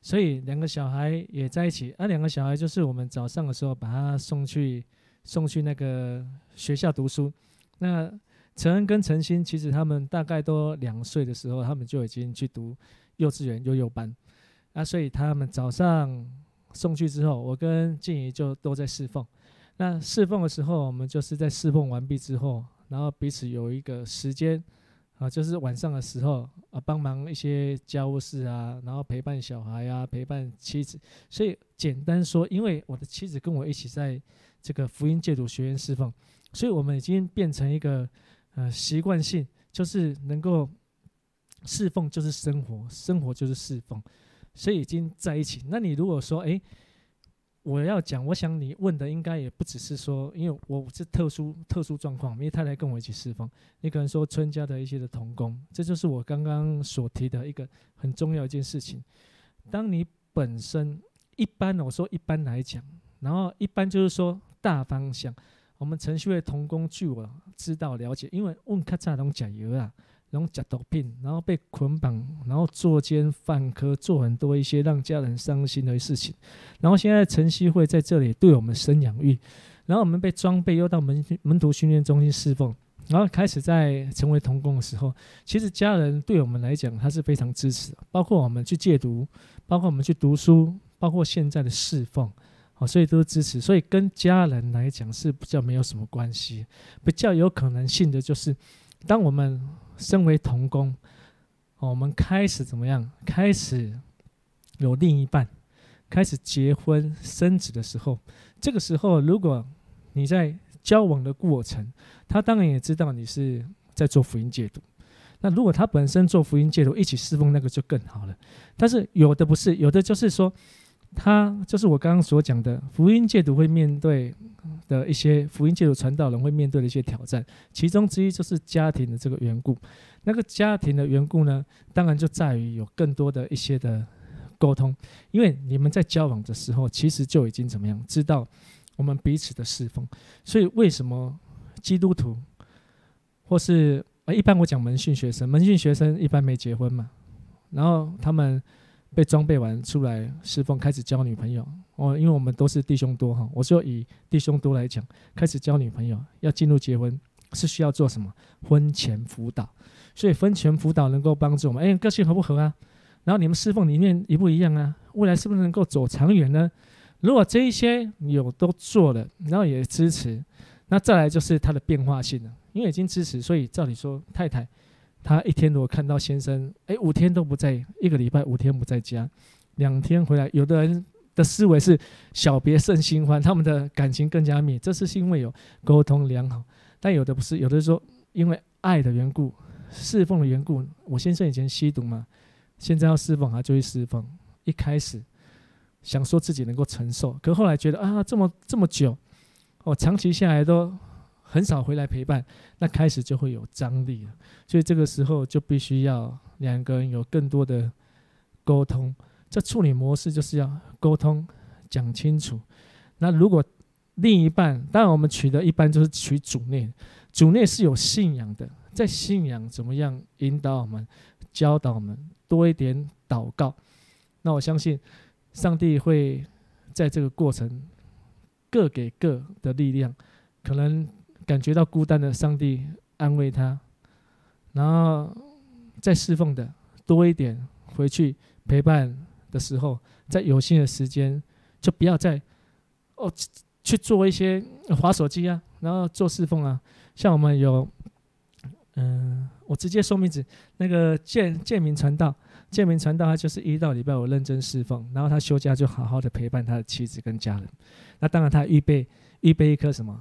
所以2个小孩也在一起。2个小孩就是我们早上的时候把他送去那个学校读书。那陈恩跟陈鑫其实他们大概都2岁的时候，他们就已经去读幼稚园幼幼班。所以他们早上送去之后，我跟静怡就都在侍奉。那侍奉的时候，我们就是在侍奉完毕之后，然后彼此有一个时间就是晚上的时候帮忙一些家务事啊，然后陪伴小孩啊，陪伴妻子。所以简单说，因为我的妻子跟我一起在这个福音戒毒学院侍奉，所以我们已经变成一个习惯性，就是能够侍奉就是生活，生活就是侍奉，所以已经在一起。那你如果说我要讲，我想你问的应该也不只是说，因为我是特殊状况，因为太太跟我一起侍奉。你可能说春家的一些的同工，这就是我刚刚所提的一个很重要的一件事情。当你本身一般，我说一般来讲，然后一般就是说大方向，我们程序会同工，据我知道了解，因为我们较早拢吃药啊，拢吃毒品，然后被捆绑，然后作奸犯科，做很多一些让家人伤心的事情。然后现在晨曦会在这里对我们生养育，然后我们被装备又到门徒训练中心侍奉，然后开始在成为同工的时候，其实家人对我们来讲他是非常支持的，包括我们去戒毒，包括我们去读书，包括现在的侍奉。所以都是支持，所以跟家人来讲是比较没有什么关系。比较有可能性的就是，当我们身为同工，我们开始怎么样？开始有另一半，开始结婚生子的时候，这个时候如果你在交往的过程，他当然也知道你是在做福音戒毒。那如果他本身做福音戒毒，一起侍奉那个就更好了。但是有的不是，有的就是说，他就是我刚刚所讲的福音戒毒会面对的一些福音戒毒传道人会面对的一些挑战，其中之一就是家庭的这个缘故。那个家庭的缘故呢，当然就在于有更多的一些的沟通，因为你们在交往的时候，其实就已经怎么样知道我们彼此的侍奉。所以为什么基督徒或是一般我讲门训学生一般没结婚嘛，然后他们被装备完出来侍奉，开始交女朋友因为我们都是弟兄多哈，我就以弟兄多来讲，开始交女朋友，要进入结婚是需要做什么？婚前辅导。所以婚前辅导能够帮助我们，个性合不合啊？然后你们侍奉理念一不一样啊？未来是不是能够走长远呢？如果这一些都做了，然后也支持，那再来就是它的变化性了。因为已经支持，所以照理说太太他一天如果看到先生5天都不在，1个礼拜5天不在家，2天回来，有的人的思维是小别胜新欢，他们的感情更加密，这是因为有沟通良好。但有的不是，有的说因为爱的缘故，侍奉的缘故，我先生以前吸毒嘛，现在要侍奉他就去侍奉，一开始想说自己能够承受，可后来觉得这么久长期下来都很少回来陪伴，那开始就会有张力了。所以这个时候就必须要2个人有更多的沟通。这处理模式就是要沟通讲清楚。那如果另一半，当然我们取的一般就是取主内，主内是有信仰的，在信仰怎么样引导我们、教导我们，多一点祷告。那我相信上帝会在这个过程各给各的力量，可能感觉到孤单的，上帝安慰他，然后在侍奉的多一点，回去陪伴的时候，在有限的时间，就不要再去做一些滑手机啊，然后做侍奉啊。像我们有，我直接说名字，那个建民传道，他就是1到礼拜5认真侍奉，然后他休假就好好的陪伴他的妻子跟家人。那当然他预备一颗什么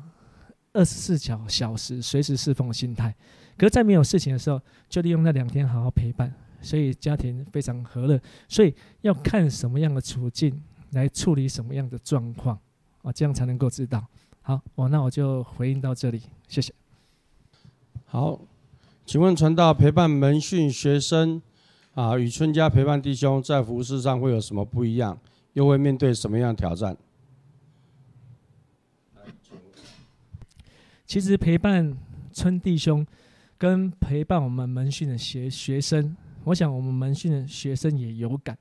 24小时随时侍奉的心态，可是在没有事情的时候，就利用那2天好好陪伴，所以家庭非常和乐。所以要看什么样的处境来处理什么样的状况这样才能够知道。好，那我就回应到这里，谢谢。 好，请问传道陪伴门训学生与春家陪伴弟兄在服事上会有什么不一样？又会面对什么样的挑战？ 其实陪伴春弟兄跟陪伴我们门训的学生，我想我们门训的学生也有感。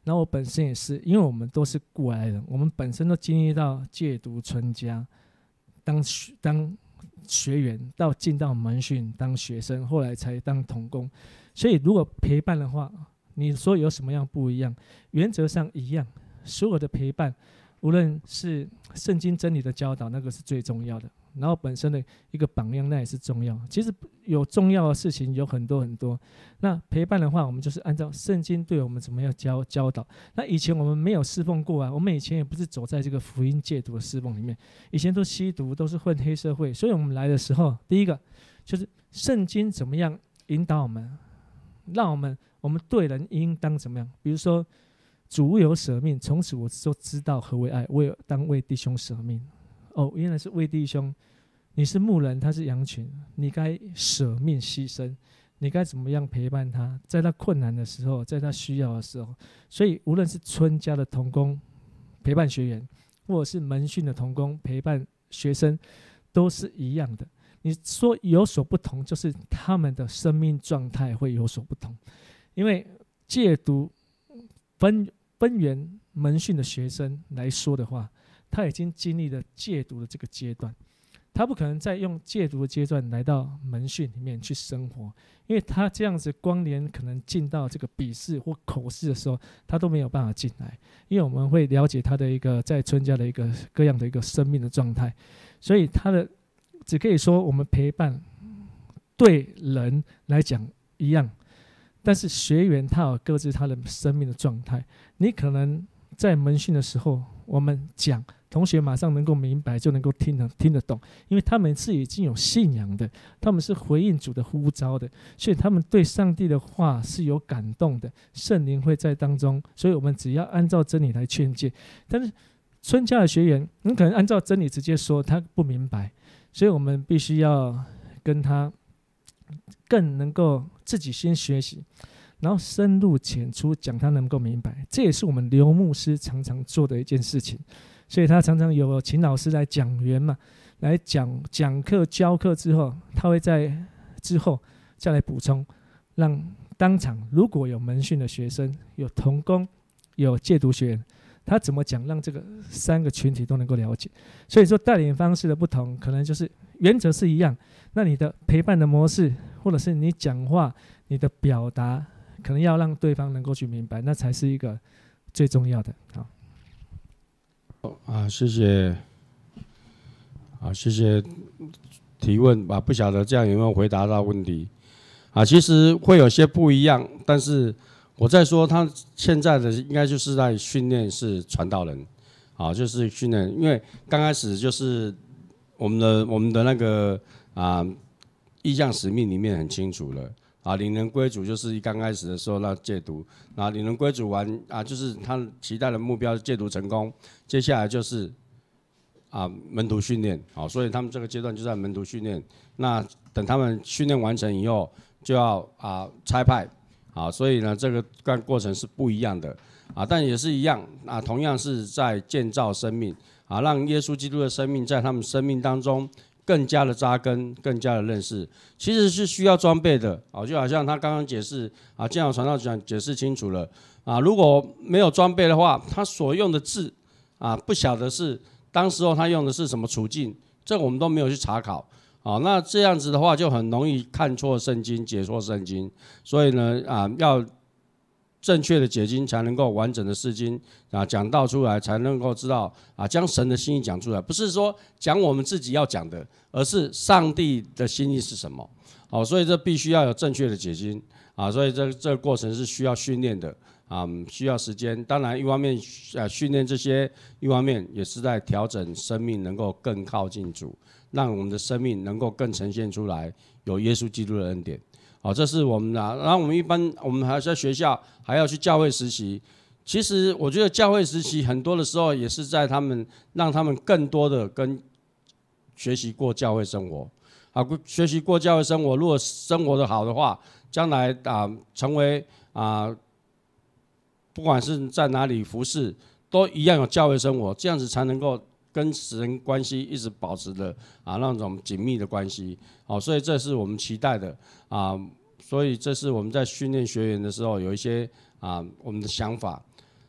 然后我本身也是，因为我们都是过来人，我们本身都经历到戒毒春家，当学员到进到门训当学生，后来才当同工。所以如果陪伴的话，你说有什么样不一样？原则上一样，所有的陪伴，无论是圣经真理的教导，那个是最重要的。然后本身的一个榜样，那也是重要。其实有重要的事情有很多很多。那陪伴的话，我们就是按照圣经对我们怎么样教导。那以前我们没有侍奉过啊，我们以前也不是走在这个福音戒毒的侍奉里面，以前都吸毒，都是混黑社会。所以我们来的时候，第一个就是圣经怎么样引导我们，让我们对人应当怎么样。比如说，主为我舍命，从此我就知道何为爱，当为弟兄舍命。哦，原来是为弟兄。你是牧人，他是羊群，你该舍命牺牲，你该怎么样陪伴他，在他困难的时候，在他需要的时候。所以无论是春家的同工陪伴学员，或者是门训的同工陪伴学生，都是一样的。你说有所不同，就是他们的生命状态会有所不同。因为戒毒分源门训的学生来说的话，他已经经历了戒毒的这个阶段，他不可能再用戒毒的阶段来到门训里面去生活，因为他这样子光连可能进到这个笔试或口试的时候，他都没有办法进来，因为我们会了解他的一个在春家的一个各样的一个生命的状态，所以他的只可以说我们陪伴对人来讲一样，但是学员他有各自他的生命的状态。你可能在门训的时候，我们讲同学马上能够明白，就能够听得懂，因为他们是已经有信仰的，他们是回应主的呼召的，所以他们对上帝的话是有感动的，圣灵会在当中，所以我们只要按照真理来劝诫。但是春家的学员，你可能按照真理直接说，他不明白，所以我们必须要跟他更能够自己先学习，然后深入浅出讲，他能够明白。这也是我们刘牧师常常做的一件事情。所以他常常有请老师来讲员嘛，来讲课教课之后，他会在之后再来补充，让当场如果有门训的学生、有同工、有戒毒学员，他怎么讲，让这个三个群体都能够了解。所以说带领方式的不同，可能就是原则是一样，那你的陪伴的模式，或者是你讲话、你的表达，可能要让对方能够去明白，那才是一个最重要的。好。 谢谢，谢谢提问吧，不晓得这样有没有回答到问题其实会有些不一样，但是我在说他现在的应该就是在训练是传道人就是训练，因为刚开始就是我们的那个意向使命里面很清楚了领人归主就是刚开始的时候那戒毒，然后领人归主完就是他期待的目标是戒毒成功，接下来就是门徒训练所以他们这个阶段就在门徒训练。那等他们训练完成以后，就要差派所以呢这个过程是不一样的但也是一样同样是在建造生命让耶稣基督的生命在他们生命当中更加的扎根，更加的认识，其实是需要装备的就好像他刚刚解释建好传道讲解释清楚了如果没有装备的话，他所用的字不晓得是当时候他用的是什么处境，这个我们都没有去查考那这样子的话就很容易看错圣经，解错圣经。所以呢要正确的解经，才能够完整的释经讲道出来，才能够知道将神的心意讲出来，不是说讲我们自己要讲的，而是上帝的心意是什么所以这必须要有正确的解经所以这个过程是需要训练的需要时间。当然一方面训练这些，一方面也是在调整生命，能够更靠近主，让我们的生命能够更呈现出来有耶稣基督的恩典这是我们然后我们一般我们还在学校，还要去教会实习。其实我觉得教会实习很多的时候也是在让他们更多的跟学习过教会生活学习过教会生活，如果生活的好的话，将来成为不管是在哪里服侍，都一样有教会生活，这样子才能够跟神关系一直保持的那种紧密的关系所以这是我们期待的所以这是我们在训练学员的时候有一些我们的想法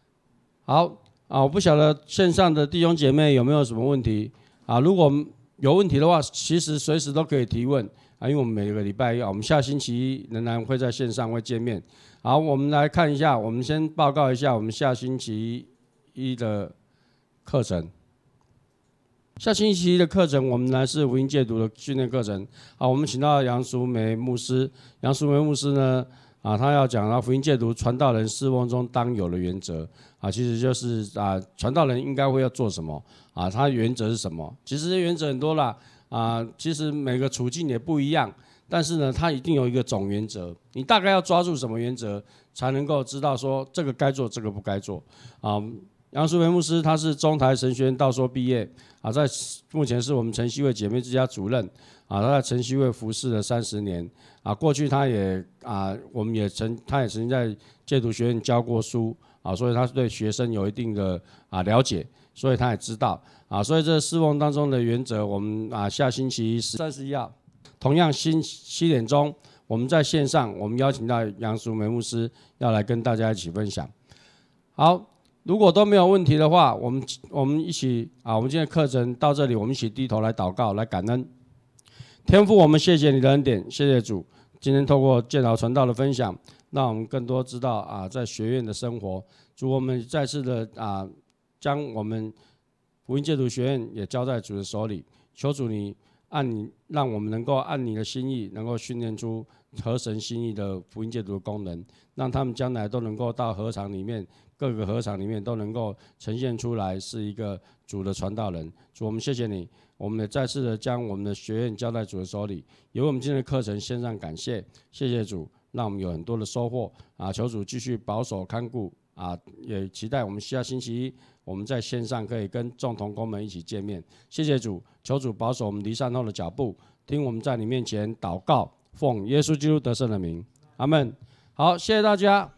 好我不晓得线上的弟兄姐妹有没有什么问题如果有问题的话，其实随时都可以提问因为我们每个礼拜一我们下星期一仍然会在线上会见面。好，我们来看一下，我们先报告一下我们下星期一的课程。下星期一的课程，我们呢是福音戒毒的训练课程。我们请到杨淑梅牧师。杨淑梅牧师呢，他要讲到福音戒毒传道人侍奉中当有的原则。其实就是传道人应该会要做什么他的原则是什么？其实原则很多啦其实每个处境也不一样，但是呢，它一定有一个总原则。你大概要抓住什么原则，才能够知道说这个该做，这个不该做杨淑梅牧师他是中台神学院道硕毕业在目前是我们晨曦会姐妹之家主任他在晨曦会服侍了30年过去他也他也曾经在戒毒学院教过书所以他对学生有一定的了解，所以他也知道所以这侍奉当中的原则，我们下星期31号同样7点钟，我们在线上，我们邀请到杨淑梅牧师要来跟大家一起分享。好。如果都没有问题的话，我们一起我们今天的课程到这里，我们一起低头来祷告，来感恩。天父，我们谢谢你的恩典，谢谢主。今天透过建老传道的分享，让我们更多知道在学院的生活。主，我们再次的将我们福音戒毒学院也交在主的手里。求主你让我们能够按你的心意，能够训练出合神心意的福音戒毒的功能，让他们将来都能够到合场里面。各个合场里面都能够呈现出来是一个主的传道人。主，我们谢谢你，我们也再次的将我们的学院交在主的手里，也为我们今天的课程献上感谢。谢谢主，让我们有很多的收获求主继续保守看顾也期待我们下星期一我们在线上可以跟众同工们一起见面。谢谢主，求主保守我们离散后的脚步，听我们在你面前祷告，奉耶稣基督得胜的名，阿们。好，谢谢大家。